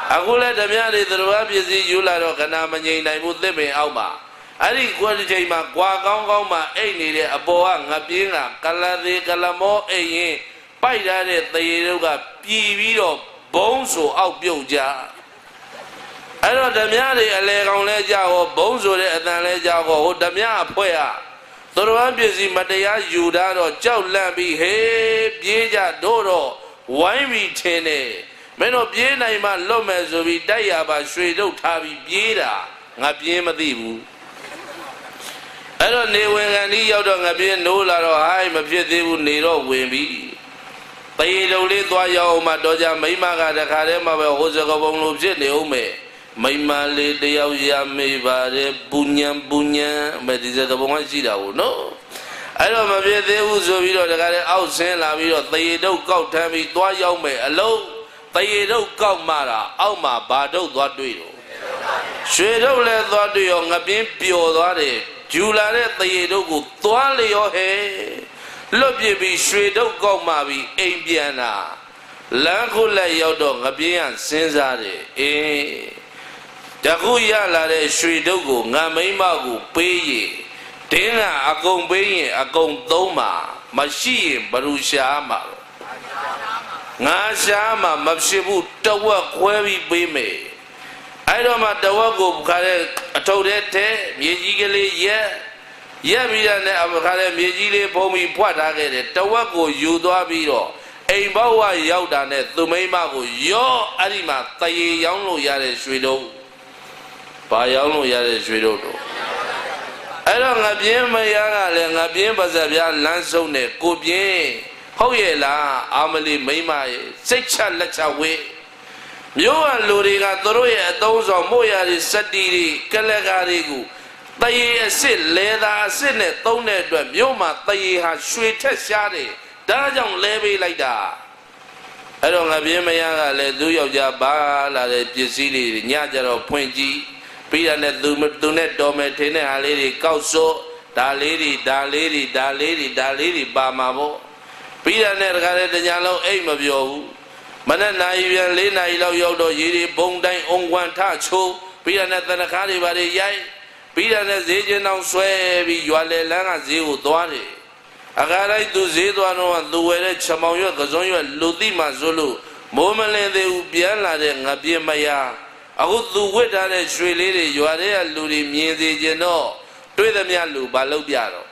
အခုလည်းဓမြတွေသူတော်ဘာပစ္စည်းယူလာတော့ခဏမငြိမ်နိုင်ဘူးသစ်ပင်အောက်မှာအဲ့ဒီကွယ်တစ်ချိန်မှာကွာကောင်းကောင်းမှအိတ်နေတဲ့အပေါ်ကငပြင်းကကလသေးကလမောအိတ်ရင်ပိုက်ထားတဲ့သေတို့ကပြည်ပြီးတော့ဘုံဆိုအောက်ပြုတ်ကြအဲ့တော့ဓမြတွေအလဲကောင်လဲကြဟောဘုံဆိုတဲ့အတန်လဲကြဟောဟိုဓမြအဖွဲကသူတော်ဘာပစ္စည်းမတရားယူတာတော့ကြောက်လန့်ပြီးဟေးပြေးကြတို့တော့ဝိုင်းပြီးထင်းနေမင်းတို့ပြေးနိုင်မှလွတ်မယ်ဆိုပြီးတိုက်ရပါရွှေထုတ်ထားပြီးပြေးတာငါပြေးမသိဘူးအဲ့တော့နေဝင်ကန်ဒီရောက်တော့ငါပြေးနိုးလာတော့ဟိုင်းမဖြစ်သေးဘူးနေတော့ဝင်ပြီပေတုံလေးသွားရောက်အောင်မှတော့ကြမိမကတခါတည်းမှပဲဟိုစကပုံလိုဖြစ်နေဦးမယ်မိမလေးတယောက်ရမေးပါတယ်ပူညံမဒီစကပုံကရှိတာဟုတ်နော်အဲ့တော့မဖြစ်သေးဘူးဆိုပြီးတော့တခါတည်းအောက်ဆင်းလာပြီးတော့သေတုပ်ကောက်ထမ်းပြီးသွားရောက်မယ်အလုံးသေတုပ်ကောက်မှတာအောက်မှာဘာတုပ်သွားတွေ့တော့ရွှေတုပ်လည်းသွားတွေ့ရောငပြင်းပျော်သွားတယ်ဂျူလာတဲ့သေတုပ်ကိုသွားလေရောဟဲ့လွတ်ပြပြီးရွှေတုပ်ကောက်မှပြီးအိမ်ပြန်တာလမ်းခုလက်ရောက်တော့ငပြင်းကစဉ်းစားတယ်အေးတခုရလာတဲ့ရွှေတုပ်ကိုငမိမကိုပေးရင်တင်းကအကုန်ပေးရင်အကုန်သုံးမှာမရှိရင်ဘလူရှာမှာငါရှာမှာမဖြစ်ဘူးတဝက်ခွဲပြီးပေးမယ်အဲ့တော့မှတဝက်ကိုခါတဲ့အထုပ်တဲ့မြေကြီးကလေးရက်ပြီးတဲ့နဲ့ခါတဲ့မြေကြီးလေးဖုံးပြီးဖွက်ထားခဲ့တယ်တဝက်ကိုယူသွားပြီးတော့အိမ်ဘောက်ဝရောက်တာနဲ့သူမိမကိုရော့အဲ့ဒီမှာတရေရောင်းလို့ရတဲ့ရွှေတုပ်ဘာရောင်းလို့ရတဲ့ရွှေတုပ်တော့အဲ့တော့ငပြင်းမယားကလည်းငပြင်းပါဇက်ပြားလမ်းဆုံးနဲ့ကိုပြင်းဟုတ်ရဲ့လားအာမလီမိမရဲ့စိတ်ချလက်ချဝေးမြို့ကလူတွေကသူတို့ရဲ့အသုံးဆောင်မို့ရတဲ့စက်တီတွေကလကားတွေကိုတရေအစ်စ်လဲသာအစ်စ်နဲ့သုံးတဲ့အတွက်မြို့မှာတရေဟာရွှေထက်ရှားတယ်ဒါကြောင့်လဲပေးလိုက်တာအဲ့တော့ငပြင်းမယားကလည်းသူ့ယောက်ျားပါလာတဲ့ပစ္စည်းတွေညကြတော့ဖွင့်ကြည့်ပြီးရတဲ့သူနဲ့တော်မယ်ထင်းတဲ့ဟာလေးတွေကောက်စို့ဒါလေးတွေပါမှာပေါ့ပြီးရတဲ့တခါတည်းညလုံးအိတ်မပြောဘူးမနေ့နိုင်ပြန်4နာရီလောက်ရောက်တော့ရေတွေဘုံတိုင်းအုံကွမ်ထချိုးပြီးရတဲ့တနခါတွေပါတွေရိုက်ပြီးရတဲ့ဈေးချင်းအောင်ဆွဲပြီးရွာလေလန်းကဈေးကိုသွားတယ်အခါတိုင်းသူဈေးသွားတော့သူဝယ်တဲ့ချမောင်ရွက်ကစုံရွက်လူသိမှဆိုလို့မိုးမလင်းသေးဘူးပြန်လာတဲ့ငပြင်းမယားအခုသူဝစ်ထားတဲ့ရွှေလေးတွေရွာထဲကလူတွေမြင်စေခြင်းတော့တွေ့သမျှလူဘာလုပ်ပြတော့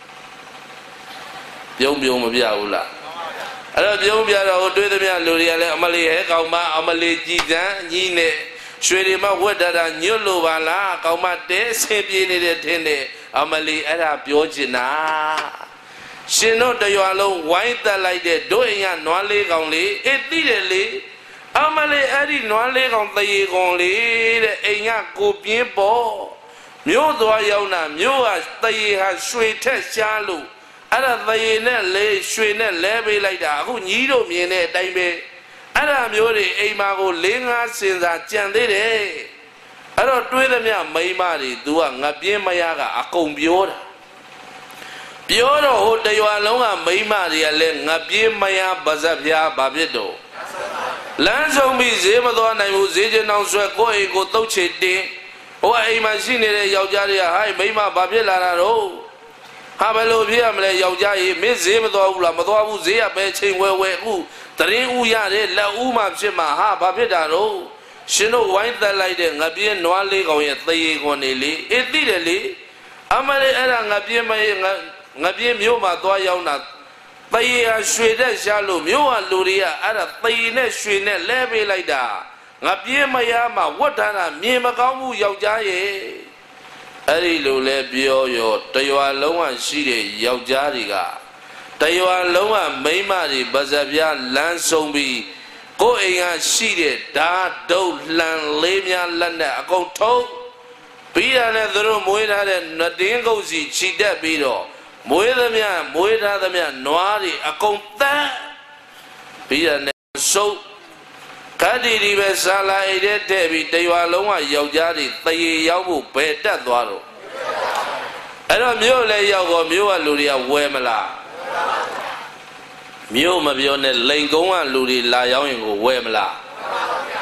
ပြုံးမပြဘူးလားအဲ့တော့ပြုံးပြတော့တွေ့သမျှလူတွေကလည်းအမလီဟဲကောင်မအမလီကြည်စံညီနဲ့ရွှေတွေမှဝတ်ထားတာညွတ်လို့ပါလားကောင်မတဲဆင်းပြေးနေတဲ့ထင်းနဲ့အမလီအဲ့ဒါပြောချင်တာရှင်တို့တရွာလုံးဝိုင်းတက်လိုက်တဲ့တို့အိမ်ကနွားလေးကောင်လေးအေးသိတယ်လေအမလေးအဲ့ဒီနွားလေးကောင်တရေကောင်လေးတဲ့အိမ်ကကိုပြင်းပေါ်မြို့သွားရောက်တာမြို့ကတရေဟာရွှေထက်ရှားလို့အဲ့ဒါတရေနဲ့လေရွှေနဲ့လဲပေးလိုက်တာအခုညီးတို့မြင်တဲ့အတိုင်းပဲအဲ့ဒါမျိုးတွေအိမ်မာကို4-5စင်စာကြံသေးတယ်အဲ့တော့တွေးသမျှမိန်းမတွေ तू ကငပြင်းမရကအကုန်ပြောတာပြောတော့ဟိုတရွာလုံးကမိန်းမတွေကလည်းငပြင်းမရပါဇက်ပြားဘာဖြစ်တော့လမ်းဆုံးပြီးဈေးမသွားနိုင်ဘူးဈေးချင်းအောင်ဆွဲကိုယ့်အိမ်ကိုတုတ်ချေတင်းဟိုအိမ်မှာရှိနေတဲ့ယောက်ျားတွေကဟိုင်းမိန်းမဘာဖြစ်လာတာတော့ဟာဘယ်လိုဖြစ်ရမလဲယောက်ျားကြီးမင်းဈေးမသွားဘူးလားမသွားဘူးဈေးကပဲချိန်ဝဲအခုတရင်ဥရတယ်လက်ဥမှဖြစ်မှာဟာဘာဖြစ်တာတော့ရှင်တို့ဝိုင်းသက်လိုက်တဲ့ငပြင်းနွားလေးကောင်ရဲ့သေရီခွန်နေလေအေးသိတယ်လေအမလေးအဲ့ဒါငပြင်းမြို့မှာသွားရောက်တာသေရီဟာရွှေတဲ့ရှားလို့မြို့ကလူတွေကအဲ့ဒါသေရီနဲ့ရွှေနဲ့လဲပေးလိုက်တာငပြင်းမရမှာဝတ်ထားတာမြင်မကောင်းဘူးယောက်ျားရဲ့အဲ့ဒီလိုလဲပြောရောတရွာလုံးဝရှိတဲ့ယောက်ျားတွေကတရွာလုံးဝမိန်းမတွေပါဇက်ပြားလမ်းဆုံးပြီးကိုယ်အိမ်ကရှိတဲ့ဓာတ်ဒုတ်လှန်လေးများလက်နဲ့အကုန်ထုတ်ပြီးရတယ်သူတို့မွေးထားတဲ့နတင်းကုတ်စီခြိတက်ပြီးတော့မွေးထားသမျှနွားတွေအကုန်တန်းပြီးရတယ်စုပ်ကတိဒီပဲဆာလာအိတ်တဲ့ပြီးတရွာလုံးကယောက်ျားတွေတရေရောက်ဖို့ဘယ်တက်သွားတော့အဲ့တော့မြို့လည်းရောက်တော့မြို့ကလူတွေကဝဲမလားမြို့မပြောနဲ့လိန်ကုန်းကလူတွေလာရောက်ရင်ကိုဝဲမလား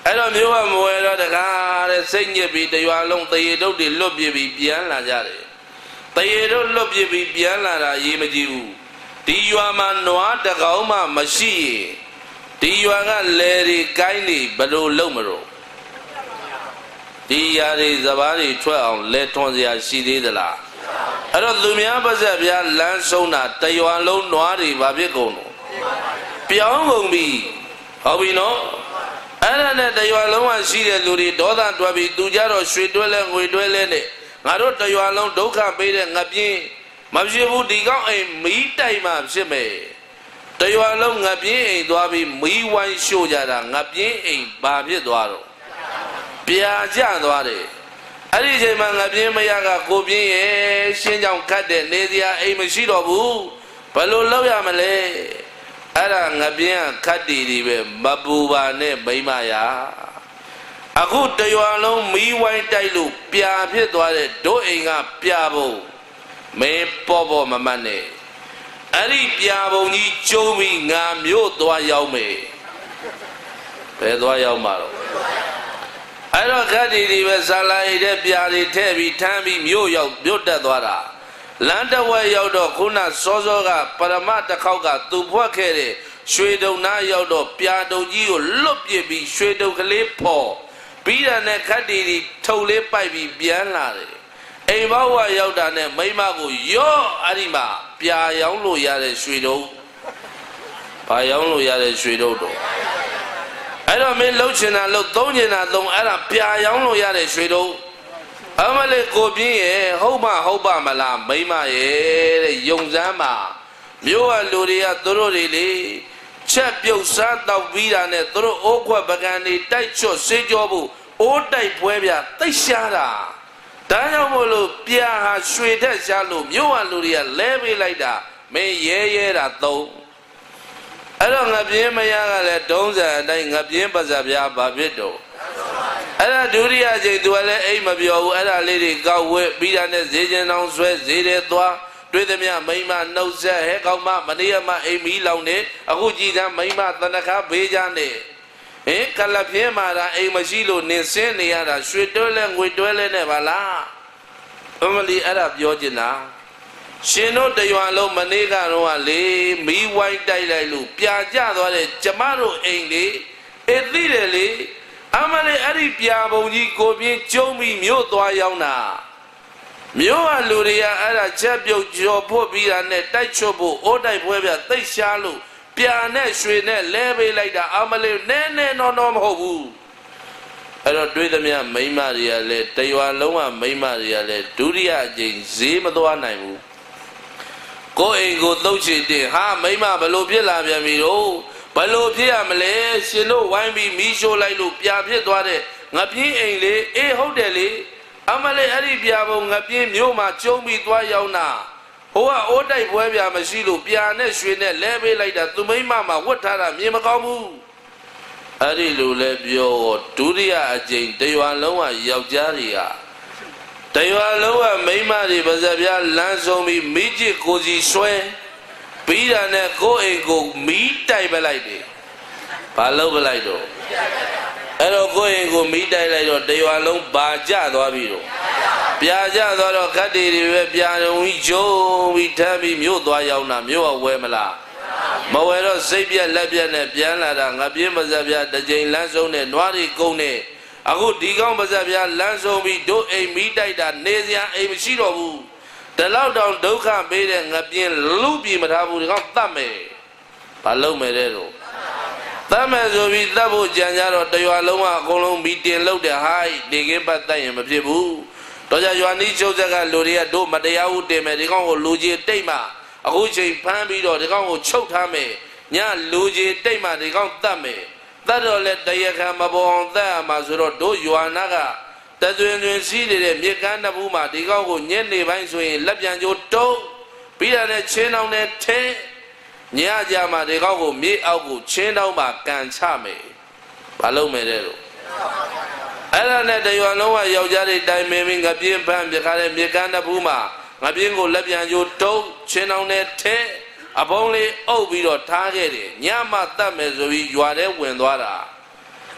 အဲ့တော့မျိုးကမဝဲတော့တကားတဲ့စိတ်ညစ်ပြီးတရွာလုံးတရေတုတ်တွေလွတ်ပြပြီးပြန်လာကြတယ်တရေတုတ်လွတ်ပြပြီးပြန်လာတာရေးမကြည့်ဘူးဒီရွာမှာနွားတကောင်မှမရှိရင်ဒီရွာကလဲတွေကိုင်းတွေဘယ်လိုလုပ်မလို့ဒီຢာတွေစဘာတွေထွက်အောင်လဲထွန်စရာရှိသေးသလားအဲ့တော့သူများပါဇက်ပြားလမ်းဆုံးတာတရွာလုံးနွားတွေဘာဖြစ်ကုန်လို့ပြောင်းကုန်ပြီဟုတ်ပြီနော်အဲ့ဒါနဲ့တရွာလုံးကရှိတဲ့လူတွေဒေါသတွက်ပြီးသူကြတော့ရွှေတွဲလဲငွေတွဲလဲနဲ့ငါတို့တရွာလုံးဒုက္ခပေးတဲ့ငပြင်းမဖြစ်ဘူးဒီကောင်းအိမ်မီးတိုက်မှဖြစ်မယ်တရွာလုံးငပြင်းအိမ်သွားပြီးမီးဝိုင်းရှို့ကြတာငပြင်းအိမ်ဘာဖြစ်သွားတော့ပြာကျသွားတယ်အဲ့ဒီချိန်မှာငပြင်းမရကကိုပြင်းရဲ့ရှင်းကြောင်ခတ်တဲ့နေစရာအိမ်မရှိတော့ဘူးဘယ်လိုလုပ်ရမလဲအဲ့ဒါငပြင်းခတ်တီတွေပဲမပူပါနဲ့မိမယာအခုတရွာလုံးမီးဝိုင်းတိုက်လို့ပြာဖြစ်သွားတဲ့တို့အိမ်ကပြာဖို့မင်းပေါ်ပေါ်မမတ်နဲ့အဲ့ဒီပြာပုံကြီးကျုံးပြီးငါမြို့သွားရောက်မယ်ဘယ်သွားရောက်မှာတော့အဲ့တော့ခတ်တီတွေပဲဇာလာရီတဲ့ပြာတွေထည့်ပြီးထမ်းပြီးမြို့ရောက်မြို့တက်သွားတာလမ်းတဝက်ရောက်တော့ခုနစောစောကပရမတစ်ခေါက်ကသူဖွက်ခဲ့တဲ့ရွှေတုံနာရောက်တော့ပြာတုံကြီးကိုလွတ်ပြစ်ပြီးရွှေတုံကလေးဖော်ပြီးတာနဲ့ခတ်တီတွေထုတ်လေးပိုက်ပြီးပြန်လာတယ်အိမ်ဘောက်ဝရောက်တာနဲ့မိမကိုရော့အဲ့ဒီမှာပြာရောင်းလို့ရတဲ့ရွှေတုံဘာရောင်းလို့ရတဲ့ရွှေတုံတော့အဲ့တော့မင်းလှုပ်ချင်တာလှုပ်သုံးချင်တာသုံးအဲ့ဒါပြာရောင်းလို့ရတဲ့ရွှေတုံအမလေးကိုပြင်းရဲ့ဟုတ်ပါမလားမိမရဲ့တဲ့ယုံစမ်းပါမြို့ကလူတွေကသူတို့တွေလေချက်ပြုတ်စားတောက်ပြီးတာနဲ့သူတို့အိုးခွက်ပကံတွေတိုက်ချွတ်စေးကြောဖို့အိုးတိုက်ပွဲပြသိရှားတာဒါကြောင့်မို့လို့ပြာဟာရွှေထက်ရှားလို့မြို့ကလူတွေကလဲပေးလိုက်တာမင်းရဲတာသုံးအဲ့တော့ငပြင်းမရကလည်းဒုံးစံအတိုင်းငပြင်းပါဇာပြားဘာဖြစ်တော့အဲ့ဒါဒုတိယချိန်သူကလည်းအိမ်မပြောဘူးအဲ့ဒါလေးတွေကောက်ဝဲပြီးတာနဲ့ဈေးချင်းအောင်ဆွဲဈေးတွေသွားတွေ့သမျှမိမနှုတ်ဆက်ဟဲကောင်မမနေ့ကမှအိမ်မီးလောင်နေအခုကြည်သာမိမတနခါဘေးကြနေဟင်ကလပြင်းမာတာအိမ်မရှိလို့နေစင်းနေရတာရွှေတွဲလဲငွေတွဲလဲနဲ့ပါလားအမလီအဲ့ဒါပြောချင်တာရှင်တို့တရွာလုံးမနေ့ကတော့လေမီးဝိုင်းတိုက်လိုက်လို့ပြာကျသွားတဲ့ကျမတို့အိမ်လေအေးသိတယ်လေအမလေးအဲ့ဒီပြာပုံကြီးကိုပြင်းကျုံပြီးမြို့သွားရောက်တာမြို့ကလူတွေကအဲ့ဒါချက်ပြုတ်ကြော်ဖို့ပြီးတာနဲ့တိုက်ချွတ်ဖို့အိုးတိုက်ပွဲပြသိပ်ရှားလို့ပြာနဲ့ရွှေနဲ့လဲပေးလိုက်တာအမလေးနဲနော်မဟုတ်ဘူးအဲ့တော့တွေးသမျှမိမတွေကလည်းတရွာလုံးကမိမတွေကလည်းဒုတိယအကြိမ်ဈေးမသွားနိုင်ဘူးကိုယ်အိမ်ကိုသုတ်ချင်တင်ဟာမိမဘလို့ဖြစ်လာပြန်ပြီတော့ဘလို့ဖြစ်ရမလဲရှင်တို့ဝိုင်းပြီးမီးရှို့လိုက်လို့ပြာဖြစ်သွားတဲ့ငပြင်းအိမ်လေအေးဟုတ်တယ်လေအမလေးအဲ့ဒီပြာပုံငပြင်းမြို့မှာကျုံပြီးသွားရောက်တာဟိုကအိုးတိုက်ပွဲပြာမရှိလို့ပြာနဲ့ရွှေနဲ့လဲပေးလိုက်တာသူမိမမှာဝတ်ထားတာမြင်မကောင်းဘူးအဲ့ဒီလိုလဲပြောဒုတိယအကြိမ်တရွာလုံးကယောက်ျားတွေကတရွာလုံးကမိန်းမတွေပါဇက်ပြားလမ်းဆုံးပြီးမိကျစ်ကိုစီဆွဲပြီးတာနဲ့ကိုယ့်အိမ်ကိုမီးတိုက်ပလိုက်တယ်ဘာလုပ်ပလိုက်တော့အဲ့တော့ကိုယ့်အိမ်ကိုမီးတိုက်လိုက်တော့တရွာလုံးဘာကျသွားပြီတော့ပြာကျသွားတော့ခတ်တွေပဲပြာတုံကြီးကျုံပြီးထမ်းပြီးမြို့သွားရောက်တာမြို့ကဝဲမလားမဝဲတော့စိတ်ပြက်လက်ပြက်နဲ့ပြန်လာတာငါပြင်းပါဇက်ပြားတစ်ချိန်လမ်းဆုံးနဲ့နွားတွေကုန်းနဲ့အခုဒီကောင်းပါဇက်ပြားလမ်းဆုံးပြီးတို့အိမ်မီးတိုက်တာနေစရာအိမ်မရှိတော့ဘူးတလောက်တောင်ဒုက္ခပေးတဲ့ငပြင်းလူပြေမထားဘူးဒီကောင်တတ်မယ်ဘာလုပ်မယ်တဲ့တော့တတ်မယ်ဆိုပြီးတတ်ဖို့ကြံကြတော့တရွာလုံးကအကုန်လုံးမီတင်လုပ်တယ်ဟိုင်းနေကင်းပတ်တတ်ရင်မဖြစ်ဘူးတော့ကြရွာနီးချုပ်ဆက်ကလူတွေကတို့မတရားဘူးတင်မယ်ဒီကောင်ကိုလူကြီးတိတ်မှအခုချိန်ဖမ်းပြီးတော့ဒီကောင်ကိုချုပ်ထားမယ်ညလူကြီးတိတ်မှဒီကောင်တတ်မယ်တတ်တော့လဲတရခံမပေါ်အောင်တတ်ရမှာဆိုတော့တို့ရွာနာကတသွင်တွင်စီးနေတဲ့မြေကမ်းနှစ်ဘူးမှာဒီကောက်ကိုညနေပိုင်းဆိုရင်လက်ပြန်ကျိုးတုံးပြီးတာနဲ့ချင်းတောင်နဲ့ထဲညကြမှာဒီကောက်ကိုမြေအောက်ကိုချင်းတောင်မှာကန်ချမယ်ဘာလုပ်မယ်တဲ့လို့အဲ့ဒါနဲ့တရွာလုံးကယောက်ျားတွေတိုင်မင်းငပြင်းပန်းပြခါတဲ့မြေကမ်းနှစ်ဘူးမှာငပြင်းကိုလက်ပြန်ကျိုးတုံးချင်းတောင်နဲ့ထဲအပုံးလေးအုပ်ပြီးတော့ထားခဲ့တယ်ညမှတတ်မယ်ဆိုပြီးရွာထဲဝင်သွားတာ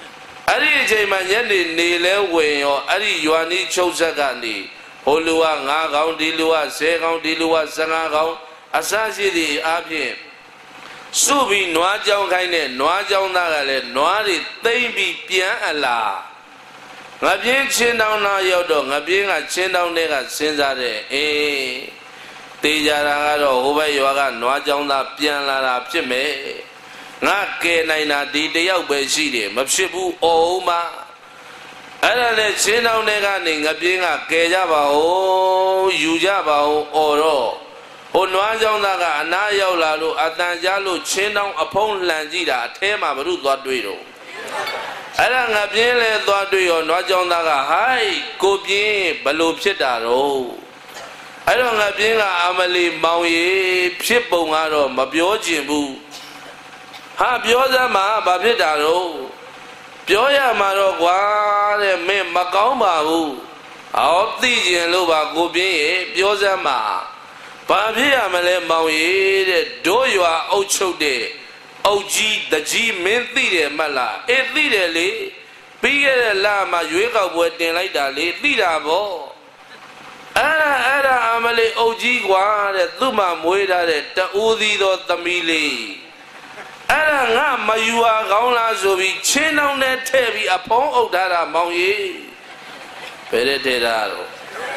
အဲ့ဒီအချိန်မှာညနေနေလဲဝင်ရောအဲ့ဒီရွာနီးချုပ်ဆက်ကနေဟိုလူက9កောင်ဒီလူက10កောင်ဒီလူက15កောင်အစရှိသည့်အဖြစ်စုပြီးနွားကြောင်းခိုင်းတဲ့နွားကြောင်းသားကလည်းနွားတွေသိမ့်ပြီးပြန်အလားငါပြင်းချင်းတောင်းသားရောက်တော့ငါပြင်းကချင်းတောင်းတဲ့ကစဉ်းစားတဲ့တေးကြတာကတော့ဟိုဘက်ရွာကနွားကြောင်းသားပြန်လာတာဖြစ်မယ်ငါကဲနိုင်တာဒီတယောက်ပဲရှိတယ်မဖြစ်ဘူးအော်မအဲ့ဒါနဲ့ချင်းတောင်းတဲ့ကနေငါပြင်းကကဲကြပါဦးယူကြပါဦးအော်တော့ဟိုနွားကြောင်းသားကအနားရောက်လာလို့အတန်ကြားလို့ချင်းတောင်းအဖုံးလှန်ကြည့်တာအထဲမှာဘုရုသွားတွေ့တော့အဲ့ဒါငါပြင်းလဲသွားတွေ့ရောနွားကြောင်းသားကဟိုက်ကိုပြင်းဘလို့ဖြစ်တာတော့အဲ့တော့ငါပြင်းကအမလီမောင်ရီဖြစ်ပုံကတော့မပြောချင်ဘူးဟာပြောစမ်းမှာဘာဖြစ်တာတော့ပြောရမှာတော့ကွာတဲ့မင်းမကောင်းပါဘူးဟောသိကျင်လို့ပါကိုပြင်းရေပြောစမ်းမှာဘာဖြစ်ရမလဲမောင်ရီတဲ့တို့ရွာအုပ်ချုပ်တဲ့အုပ်ကြီးတကြီးမင်းသိတယ်မလားသိတယ်လေပြီးခဲ့တဲ့လမှာရွေးကောက်ပွဲတင်လိုက်တာလေသိတာပေါ့အဲ့ဒါအမလေးအုပ်ကြီးကွာတဲ့သူ့မှာမွေးထားတဲ့တူးသီးသောသမီးလေးအဲ့ဒါငါမယူဟာကောင်းလားဆိုပြီးချင်းနှောင်းနဲ့ထည့်ပြီးအဖုံးအုပ်ထားတာမောင်ကြီးဘယ်တဲ့ထဲတာတော့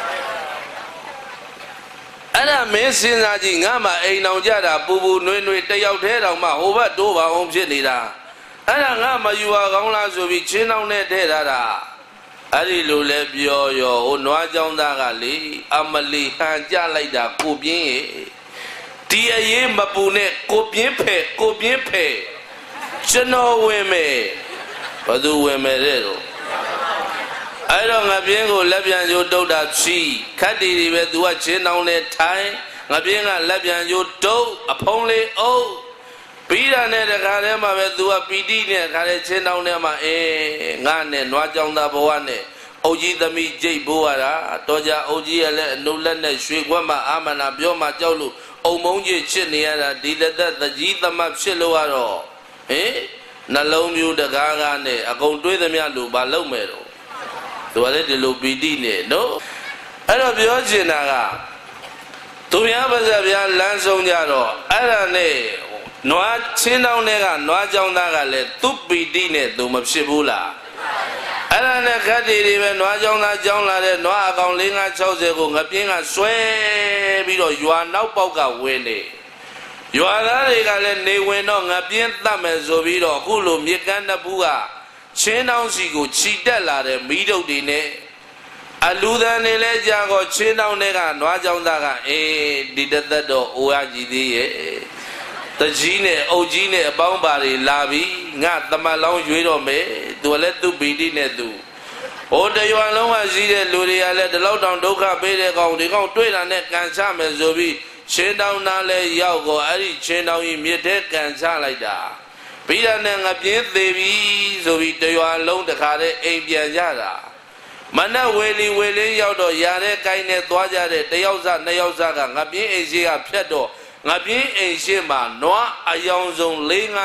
အဲ့ဒါမင်းစဉ်းစားကြည့်ငါမှအိမ်အောင်ကြတာပူပူနွေ့နွေ့တယောက်ထဲတောင်မှဟိုဘက်တိုးပါအောင်ဖြစ်နေတာအဲ့ဒါငါမယူဟာကောင်းလားဆိုပြီးချင်းနှောင်းနဲ့ထည့်ထားတာအဲ့ဒီလိုလဲပြောရောဟိုနွားကြောင်းသားကလေအမလီဟန်ကြလိုက်တာကိုပြင်းရဲ့ဒီအရေးမပူနဲ့ကိုပြင်းဖဲကျွန်တော်ဝင်မယ်ဘသူဝင်မယ်တဲ့တော့အဲ့တော့ငါပြင်းကိုလက်ပြန်ကျိုးတုတ်တာချီခတ်တီတွေပဲသူကချင်းတောင်းနဲ့ထိုင်ငါပြင်းကလက်ပြန်ကျိုးတုတ်အဖုံးလေးအုပ်ပြီးတာနဲ့တခါတည်းမှာပဲသူကပီတိနဲ့ခါတဲ့ချင်းတောင်းထဲမှာငါနဲ့နွားကြောင်သားဘဝနဲ့အုပ်ကြီးသမီးကြိတ်ဘိုးရတာတော်ကြအုပ်ကြီးရဲ့လည်းအနုလက်နဲ့ရွှေခွက်မှာအာမနာပြောမှကြောက်လို့အုံမုံကြီးချစ်နေရတာဒီလက်သက်တကြီးသမတ်ဖြစ်လို့ကတော့နှလုံးမျိုးတကားကားနဲ့အကုန်တွေးသမျှလူဘာလုပ်မယ်တော့သူကလည်းဒီလိုပီတိနဲ့နော်အဲ့တော့ပြောချင်တာကသူများပါဇက်ဗျာလမ်းဆုံးကြတော့အဲ့ဒါနဲ့နွားချင်းတောင်းတဲ့ကနွားကြောင်းသားကလည်းသူ့ပီတိနဲ့သူမဖြစ်ဘူးလားအဲ့ဒါနဲ့ခတ်တီတွေပဲနွားကြောင်းသားကြောင်းလာတဲ့နွားအကောင်560ကိုငပြင်းကဆွဲပြီးတော့ရွာနောက်ပေါက်ကဝင်နေရွာသားတွေကလည်းနေဝင်တော့ငပြင်းတတ်မယ်ဆိုပြီးတော့အခုလိုမြေကမ်းတစ်ပူးကချင်းတောင်းစီကိုခြိတက်လာတဲ့မိတုတ်တွေနဲ့အလူသံတွေလည်းကြာတော့ချင်းတောင်းတွေကနွားကြောင်းသားကဒီတသက်တော့အိုရကြည်သေးရဲ့တကြီးနဲ့အုပ်ကြီးနဲ့အပေါင်းပါတွေလာပြီးငါတမတ်လောင်းရွေးတော့မယ်သူလည်းသူ့ပီတိနဲ့သူဟိုတရွာလုံးကရှိတဲ့လူတွေကလည်းဒီလောက်တောင်ဒုက္ခပေးတဲ့ကောင်ဒီကောင်တွေ့တာနဲ့ကန်ချမယ်ဆိုပြီးချင်းတောင်းသားလည်းရောက်တော့အဲ့ဒီချင်းတောင်းကြီးမြစ်ထဲကန်ချလိုက်တာပြီးတာနဲ့ငါပြင်းသေးပြီဆိုပြီးတရွာလုံးတခါတည်းအိမ်ပြန်ကြတာမနက်ဝေလင်းရောက်တော့ຢာတဲ့ကိုင်းနဲ့သွားကြတဲ့တယောက်စားနှစ်ယောက်စားကငါပြင်းအိမ်ရှိကဖြတ်တော့ငါပြင်းအိမ်ရှိမှာနွားအယောင်ဆုံး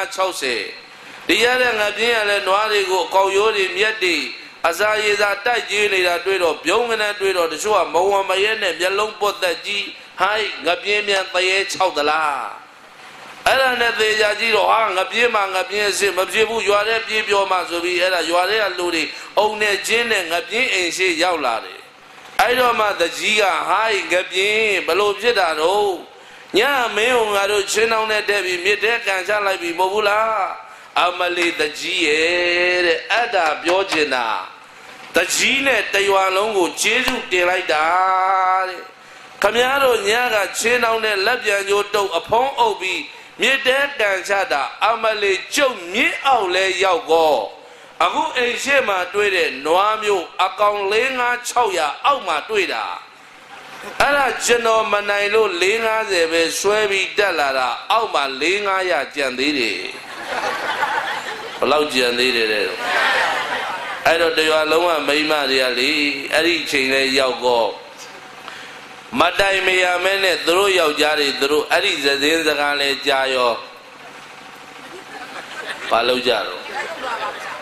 4-5-60ဒီရတဲ့ငါပြင်းရလဲနွားတွေကိုအကောင်ရိုးတွေမြက်တွေအစာရည်စာတိုက်ကြီးနေတာတွေ့တော့ပြုံးကနေတွေ့တော့တချို့ကမဝံမရဲနဲ့မျက်လုံးပွတ်သက်ကြီးဟိုင်းငါပြင်းမြန်တရေ6သလားအဲ့ဒါနဲ့သေချာကြည့်တော့ဟာငါပြင်းမှာငါပြင်းအစ်မဖြစ်ဘူးရွာထဲပြေးပြောမှဆိုပြီးအဲ့ဒါရွာထဲကလူတွေအုံနဲ့ချင်းနဲ့ငါပြင်းအိမ်ရှိရောက်လာတယ်အဲ့တော့မှတကြီးကဟိုင်းငါပြင်းဘလို့ဖြစ်တာတော့ညမင်းတို့ငါတို့ချင်းတောင်းနဲ့တက်ပြီးမြစ်ထဲကန်ချလိုက်ပြီမဟုတ်ဘူးလားအမလီတကြီးရဲ့တဲ့အဲ့ဒါပြောချင်တာတကြီးနဲ့တရွာလုံးကိုကျေးဇူးတင်လိုက်တာတဲ့ခမည်းတော်ညကချင်းတောင်းနဲ့လက်ပြန်ကျိုးတုပ်အဖုံးအုပ်ပြီးမြစ်တဲကန်ချတာအမလီကျုပ်မြစ်အောင်လဲရောက်ကောအခုအိမ်ရှိမှတွေ့တဲ့နွားမျိုးအကောင်4-5-600အောက်မှာတွေ့တာအဲ့ဒါကျွန်တော်မနိုင်လို့450ပဲဆွဲပြီးတက်လာတာအောက်မှာ4-500ကျန်သေးတယ်ဘယ်လောက်ကျန်သေးတယ်တဲ့အဲ့တော့တရွာလုံးကမိန်းမတွေကလေအဲ့ဒီချိန်လဲရောက်တော့မတိုင်မရမဲနဲ့သူတို့ယောက်ျားတွေသူတို့အဲ့ဒီဇင်းစကားလဲကြာရောဘာလုပ်ကြတော့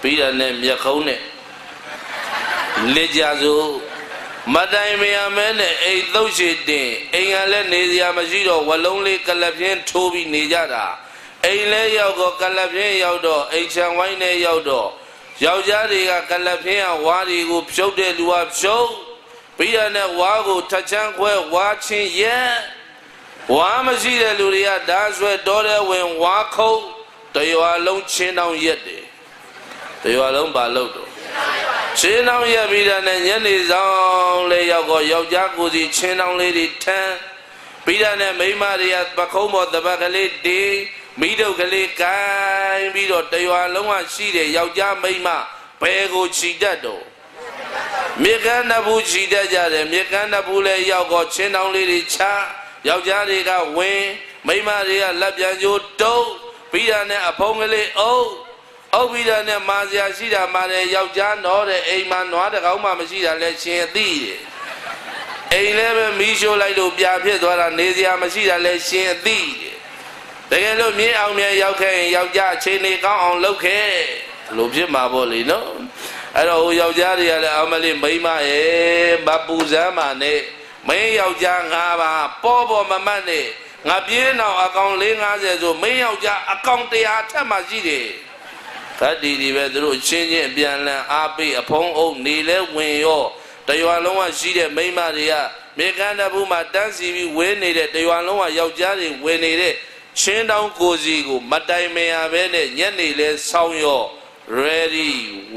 ပြီးတာနဲ့မြက်ခုံးနဲ့လက်ကြစို့မတိုင်မရမဲနဲ့အိမ်သုတ်ရှိတင်အိမ်ကလည်းနေစရာမရှိတော့ဝလုံးလေးကလပ်ပြင်းထိုးပြီးနေကြတာအိမ်လဲရောက်တော့ကလပ်ပြင်းရောက်တော့အိမ်ချံဝိုင်းနဲ့ရောက်တော့ယောက်ျားတွေကကလပ်ပြင်းဝါးတွေကိုဖြုတ်တဲ့လူကဖြုတ်ပြီးရတဲ့ဝါးကိုထချမ်းခွဲဝါးချင်းရဲ့ဝါးမရှိတဲ့လူတွေကဓာဆွဲတော်တဲ့ဝင်ဝါးခုတ်တရွာလုံးချင်းတောင်ရက်တယ်တရွာလုံးပါလို့တော့ချင်းတောင်ရက်ပြီးတဲ့ညနေဆောင်လေးရောက်တော့ယောက်ျားကိုစီချင်းတောင်လေးတွေထမ်းပြီးတဲ့မိန်းမတွေကပခုံးပေါ်တပတ်ကလေးတီးမိတုတ်ကလေးကိုင်းပြီးတော့တရွာလုံးကရှိတဲ့ယောက်ျားမိန်းမဘယ်ကိုချီတတ်တော့မြေကမ်းနှစ်ဘူးချီတတ်ကြတယ်မြေကမ်းနှစ်ဘူးလည်းရောက်တော့ချင်းတောင်လေးတွေချယောက်ျားတွေကဝင်မိန်းမတွေကလက်ပြန်ကျိုးတုပ်ပြီးတဲ့အဖုံးကလေးအုပ်ပြီးတဲ့မာစရာရှိတာမာတယ်ယောက်ျားတော့တဲ့အိမ်မှာနွားတကောင်မှမရှိတာလဲရှင်အသိတယ်အိမ်လည်းပဲမီးရှို့လိုက်လို့ပြာဖြစ်သွားတာနေစရာမရှိတာလဲရှင်အသိတယ်တကယ်လို့မြင်းအောင်မြရောက်ခဲ့ရင်ယောက်ျားအချိန်နေကောင်းအောင်လုပ်ခဲ့လို့ဖြစ်မှာပေါ့လေနော်အဲ့တော့ဟိုယောက်ျားတွေကလည်းအမလေးမိန်းမရဲ့မပူစမ်းပါနဲ့မင်းယောက်ျား၅ပါးပေါ်မမတ်နဲ့ငါပြင်းအောင်အကောင်450ဆိုမင်းယောက်ျားအကောင်100ထက်မှရှိတယ်ခတ်တီတွေပဲသူတို့ချင်းချင်းအပြန်လန်အားပေးအဖုံးအုပ်နေလဲဝင်ရောတရွာလုံးကရှိတဲ့မိန်းမတွေကမြေကမ်းတပူမှာတန်းစီပြီးဝင်းနေတဲ့တရွာလုံးကယောက်ျားတွေဝင်နေတဲ့ချင်းတောင်ကိုစီကိုမတိုင်မရပဲနဲ့ညနေလဲဆောင်းရော ready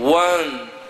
1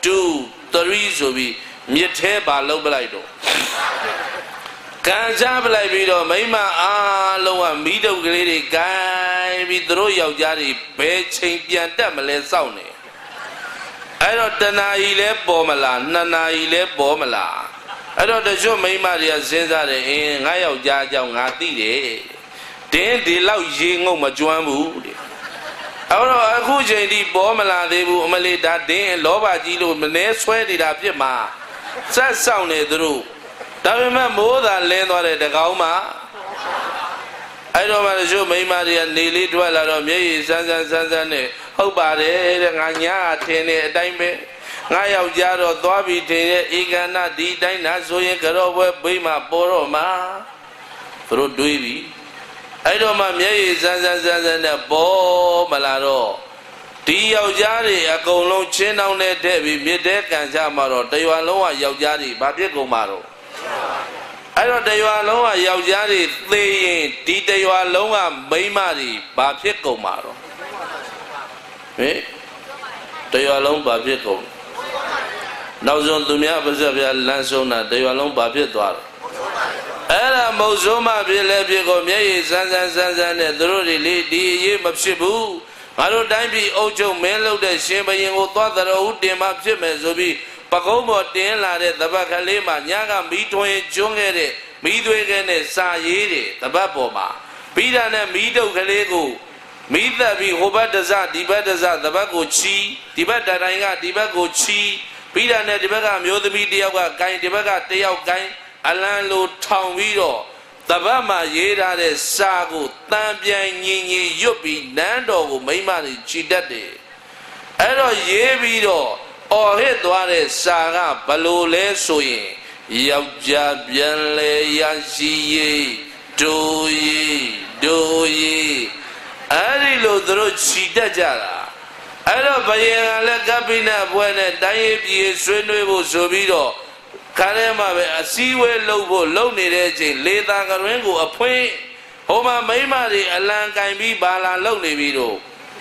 2 3ဆိုပြီးမြစ်ထဲပါလုံးပလိုက်တော့ကန်ချပလိုက်ပြီးတော့မိမအားလုံးကမိတုပ်ကလေးတွေကိုင်းပြီးသူတို့ယောက်ျားတွေဘယ်ချိန်ပြန်တက်မလဲစောင့်နေအဲ့တော့တနာကြီးလဲပေါ်မလားနှစ်နာရီလဲပေါ်မလားအဲ့တော့တချို့မိမတွေကစဉ်းစားတယ်ငါယောက်ျားအကြောင်းငါသိတယ်တင်းဒီလောက်ရေငုံမကျွမ်းဘူးတဲ့အဲ့တော့အခုချိန်ထိပေါ်မလာသေးဘူးအမလေးဒါတင်းလောဘကြီးလို့မနှဲဆွဲနေတာဖြစ်မှာစက်ဆောင်နေသူတို့ဒါပေမဲ့မိုးသာလင်းသွားတဲ့တကောင်မှအဲ့တော့မှတချို့မိန်းမတွေကနေလေးထွက်လာတော့မျက်ရည်စမ်းနဲ့ဟုတ်ပါတယ်တဲ့ငါညာထင်းနေအတိုင်းပဲငါယောက်ျားတော့သွားပြီးထင်းရဲ့ဧကန္နဒီတိုင်းသာဆိုရင်ကြောပွဲဘေးမှာပေါ်တော့မှာသူတို့တွေးပြီးအဲ့တော့မှမျက်ရည်စမ်းနဲ့ပေါ်မလာတော့ဒီယောက်ျားတွေအကုန်လုံးချင်းတောင်းနဲ့ထည့်ပြီးမြစ်တဲကန်ချမှာတော့တရွာလုံးကယောက်ျားတွေဘာဖြစ်ကုန်မှာတော့အဲ့တော့တရွာလုံးကယောက်ျားတွေသေရင်ဒီတရွာလုံးကမိန်းမတွေဘာဖြစ်ကုန်မှာတော့ဟင်တရွာလုံးဘာဖြစ်ကုန်နောက်ဆုံးသူများပါဇက်ပြလမ်းဆုံးတာတရွာလုံးဘာဖြစ်သွားတော့အဲ့ဒါမုတ်ဆိုးမဖြစ်လဲဖြစ်ကိုမျက်ရည်စမ်းနဲ့သူတို့တွေလေဒီအရေးမဖြစ်ဘူးငါတို့တိုင်းပြည်အုပ်ချုပ်မင်းလုပ်တဲ့ရှင်ဘရင်ကိုသွားတော်ဦးတင်မှဖြစ်မယ်ဆိုပြီးပကုံးပေါ်တင်းလာတဲ့တပတ်ကလေးမှာညကမီးထွင်ကျွန်းခဲ့တဲ့မီးသွေးကနဲ့စာရေးတယ်တပတ်ပေါ်မှာပြီးတာနဲ့မီးတုပ်ကလေးကိုမီးသက်ပြီးဟိုဘက်တစဒီဘက်တစတပတ်ကိုချီဒီဘက်တိုင်းကဒီဘက်ကိုချီပြီးတာနဲ့ဒီဘက်ကမျိုးသမီးတယောက်ကကိုင်းဒီဘက်ကတယောက်ကိုင်းအလံလိုထောင်ပြီးတော့တပတ်မှာရေးထားတဲ့စာကိုတန်ပြန်ညီရွတ်ပြီးနန်းတော်ကိုမိမတွေချီတတ်တယ်အဲ့တော့ရေးပြီးတော့အော်ဟစ်သွားတဲ့စာကဘလို့လဲဆိုရင်ယောက်ျားပြန်လဲရရှိရေးတို့ရေးအဲ့ဒီလိုသူတို့ချီတတ်ကြတာအဲ့တော့ဘယင်ကလည်းကပိနဘွဲနဲ့တိုင်းရေးပြည်ဆွေးနွေးဖို့ဆိုပြီးတော့ခါထဲမှာပဲအစည်းအဝေးလုပ်ဖို့လုပ်နေတဲ့အချိန်လေသာကရွင်းကိုအဖွင့်ဟိုမှာမိမတွေအလံကင်ပြီးဘာလာလုပ်နေပြီးတော့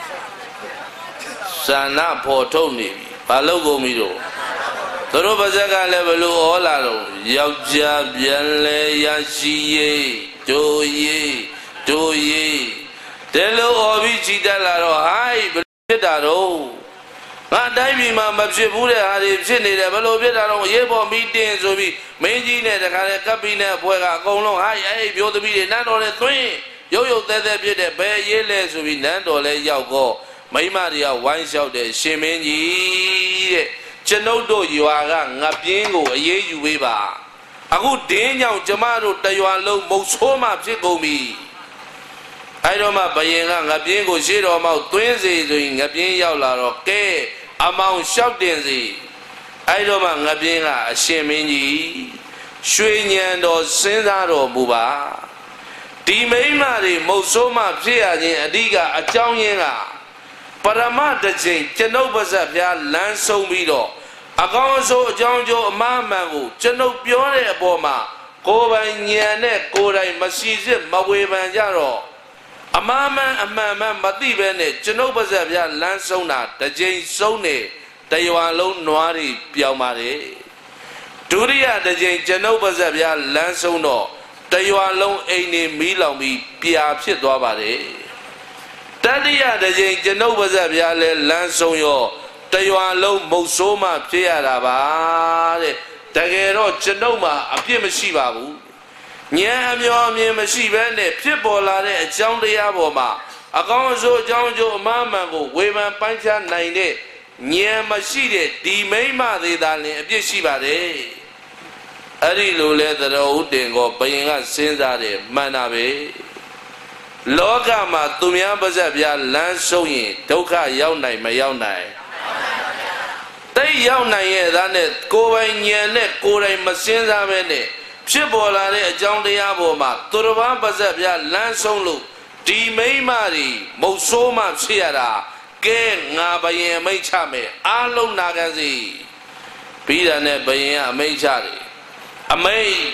ဇာနာဖော်ထုတ်နေပြီဘာလုပ်ကုန်ပြီးတော့သူတို့ပါဇက်ကလည်းဘလို့ဩလာတော့ယောက်ျားပြန်လဲရရှိရေးတို့ရေးတယ်လို့ဩပြီးချီတက်လာတော့ဟိုင်းဘယ်ဖြစ်တာတော့ငါတိုင်းပြည်မှာမဖြစ်ဘူးတဲ့ဟာတွေဖြစ်နေတယ်ဘလို့ဖြစ်တာတော့ရေးပေါ်မီတင်ဆိုပြီးမင်းကြီးနဲ့တခါလေကပ်ပြီးနဲ့အဖွဲကအကုန်လုံးဟိုင်းအဲ့မျိုးသမီးတွေနန်းတော်နဲ့သွင်းရုပ်သဲဖြစ်တဲ့ဘယ်ရေးလဲဆိုပြီးနန်းတော်လဲရောက်တော့မိမတွေကဝိုင်းလျှောက်တယ်ရှင်မင်းကြီးတဲ့ကျွန်ုပ်တို့ရွာကငါပြင်းကိုအေးယူပေးပါအခုဒင်းကြောင့်ကျမတို့တရွာလုံးမုတ်ဆိုးမှဖြစ်ကုန်ပြီအဲ့တော့မှဘယင်ကငါပြင်းကိုရှေ့တော်မောက်သွင်းစေဆိုရင်ငါပြင်းရောက်လာတော့ကဲ amount shouting the Idoma Nabina, a shemini, Shuinian or Senda or Buba. Di Maimari, Mosoma, Pia, Adiga, a Jownga. Paramata Jing, Janobazapia, Lanso Mido. Agonzo, Jonjo, Mamago, Jano Pione Boma, Koba Yane, Koda, Masizim, Mawe Manjaro. A mama, Matibene, Janobazapia, Lansona, the Jane Sone, the Yualo Noari, Piamare. Turia, the Jane Janobazapia, Lansono, the Yualo Aini Milami, Pia Piedwabare. Tadia, the Jane Janobazapia, Lansoyo. Tayualo Mosoma Piaraba, Tagero Genoma, a Pimashibabu. Nyam Yamashibane, Pibolare, John de Aboma, Agonzo, Jonjo, Mamago, Weman Pancha Nine, Nyamashide, Di Mayma de Dali, Pishibade. Arilu let the old dingo, paying us Senzade, Manabe. Logama, Tumia Bazabia, Lansoyin, Toka Yaunai, Mayaunai. They young Naye than it, go in your neck, go in Masinza Vene, Chibolare, John de Aboma, Turuban Bazabia, Lansolu, Di May Mari, Mosoma Sierra, Gang Nabaye Machame, Alo Nagazi, Peter Nebaya Machari, a May.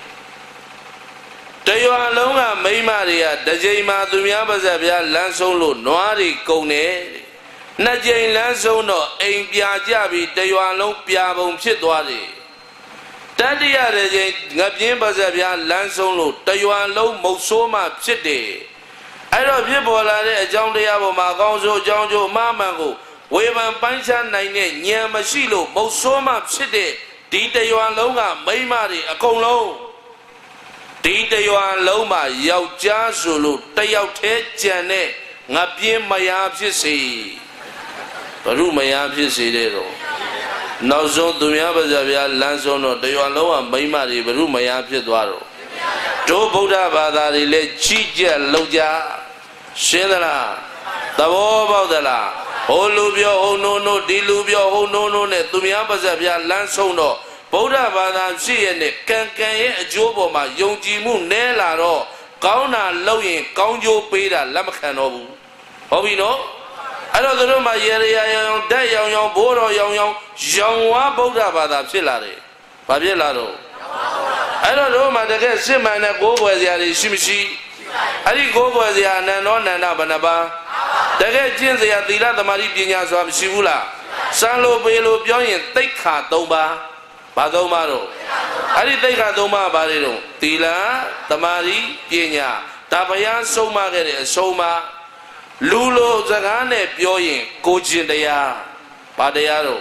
Tayo Longa May Maria, the Jama Dumia Bazabia, Lansolu, Noari Cone. Najay Lansono, Ain Piajabi, Tayuan Piabon Chitwadi. Tadia, Gabin Bazabia, Lansono, Tayuan Low, Mosoma, Chitty. I don't people like John de Aboma, Gonzo, Jonjo, Mamago, Wevan Panchan Nine, Nia Mashilo, Mosoma, Chitty, Dita Yuan Longa, Maymari, a Colo. Dita Yuan Loma, Yau Jasulu, Tayau Ted Jane, Ngapien Mayapsi. Rumaya Pisidero. Now so to me, Abazavia, Lansono, the Yualoa, Maimari, Rumaya Pidwaro. Do Buddha Badari, Le Chija, Loja, Shendra, the Wobadala, Olubio, oh no, Dilubio, oh no, to me, Abazavia, Lansono, Buddha Badam, she and the Kankan, Joboma, Yonjimu, Nelaro, Kauna, Loyin, Konjo Peda, Lamakanobu. Obino? I don't know my area, day young, Boro young, Boda Bada Pilare, Pabilado. I don't know my guest, Simon, go where they are Shimishi. I didn't go where they are Nanon and Abanaba. The get Jins, they are the Lada Maripinas of Shivula. Sanlo Belo Bion, take her Doba, Badomaro. I didn't take her Doma Barino, Tila, Tamari, Pina, Tabayan, Soma, Soma. Lulo Zagane Bioyin, Gojin Dea, Padayaro.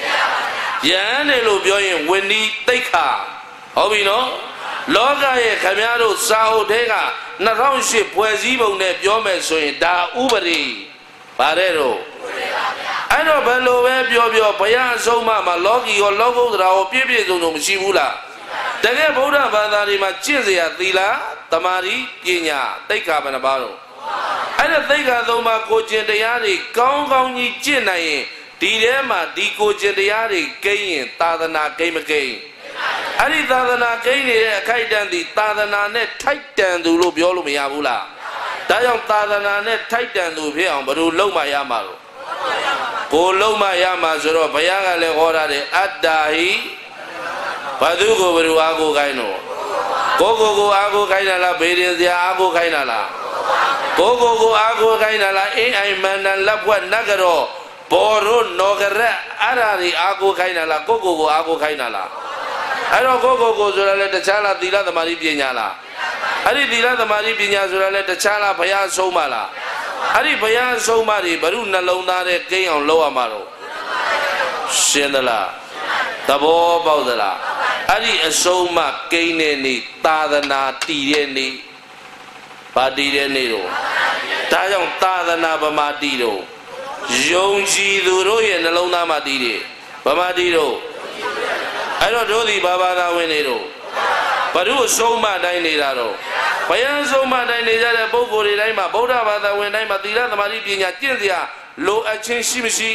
Yane Lubioyin, Wendy Teka. Obino, Loga, Camaro, Sao Dega, Naronship, Puezibo, Nebiome, Soin, Da Uberi, Padero. I know Bello, Bio, Payan, Soma, Logi, or Logo, Rao, Pipi, no Shibula. Tege Boda Badarima, Chizia, Tila, Tamari, Pina, Teka Banabaro. I don't think I know my coach in the Yari, Gong Yi Jinai, Dilema, Dico Jindiari, Gain, Tadana came again. I did Tadana Gain, Kaidan, the Tadana net Titan, the Lubiolo Miabula. Dion Tadana net Titan, Lubiam, but who low my Yamaro. Go low my Yamazoro, Payaga Legora, the Adahi, Padugo, Ago Gaino. Go, Ago Gainala, Badian, the Ago Gainala. Go, Ago Gainala, I man and Lapua Nagaro, Boro, Nogara, Arari, Ago Gainala, Go, Ago Gainala. I don't go, so let the Chala Dila the Maripinala. I did Dila the Maripina, so let the Chala Payan Somala. I did Payan Somari, Baruna Lona, Gay on Loa Maro. Shendala, Tabo Baudala. I did a Soma, Gaineni, Tadana, Tieni. Padire Nero. Tayong Tadana Bamadiro. Yonji Duro and Alona Madide. Bamadiro. I don't know the Baba Winero. But who was so mad I need at all? Payan so mad I need at a Bogo Lima, Boda Bada when I'm at the Maripina, Tindia, Low Achin Shimishi,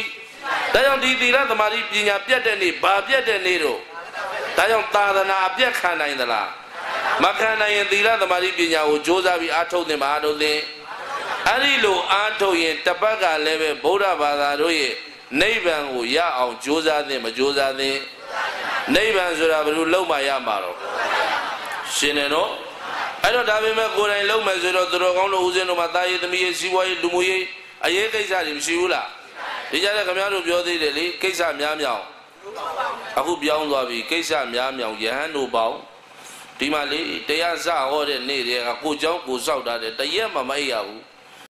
ဒါကြောင့်ဒီသီလသမာဓိပညာပြတ်တဲ့နေ့ဘာပြတ်တဲ့နေ့တော့ဒါကြောင့်သာသနာအပြတ်ခံနိုင်သလားမခံနိုင်ရင်သီလသမာဓိပညာကိုကြိုးစားပြီးအားထုတ်သင်ပါအားထုတ်သင်အဲ့ဒီလိုအားထုတ်ရင်တပတ်ကလည်းပဲဗုဒ္ဓဘာသာတို့ရဲ့နိဗ္ဗာန်ကိုရအောင်ကြိုးစားသင်မကြိုးစားသင်နိဗ္ဗာန်ဆိုတာဘယ်လိုလုံးမရမှာတော့ရှင်းတယ်နော်အဲ့တော့ဒါပေမဲ့ကိုယ်တိုင်လုံးမယ်ဆိုတော့သူတော်ကောင်းတို့ဦးဇင်းတို့မှာတာရေးသမီးရေးစီးပွားရေးလူမှုရေးအရေးကိစ္စတွေမရှိဘူးလားဒီကြတဲ့ခင်ဗျားတို့ပြောသေးတယ်လေကိစ္စများမြောင်အခုပြောင်းသွားပြီကိစ္စများမြောင်ယဟန်တို့ပေါင်းဒီမှာလေတရားစဟောတဲ့နေ့တည်းကကိုเจ้าကိုစောက်တာတဲ့တရက်မှမအိပ်ရဘူး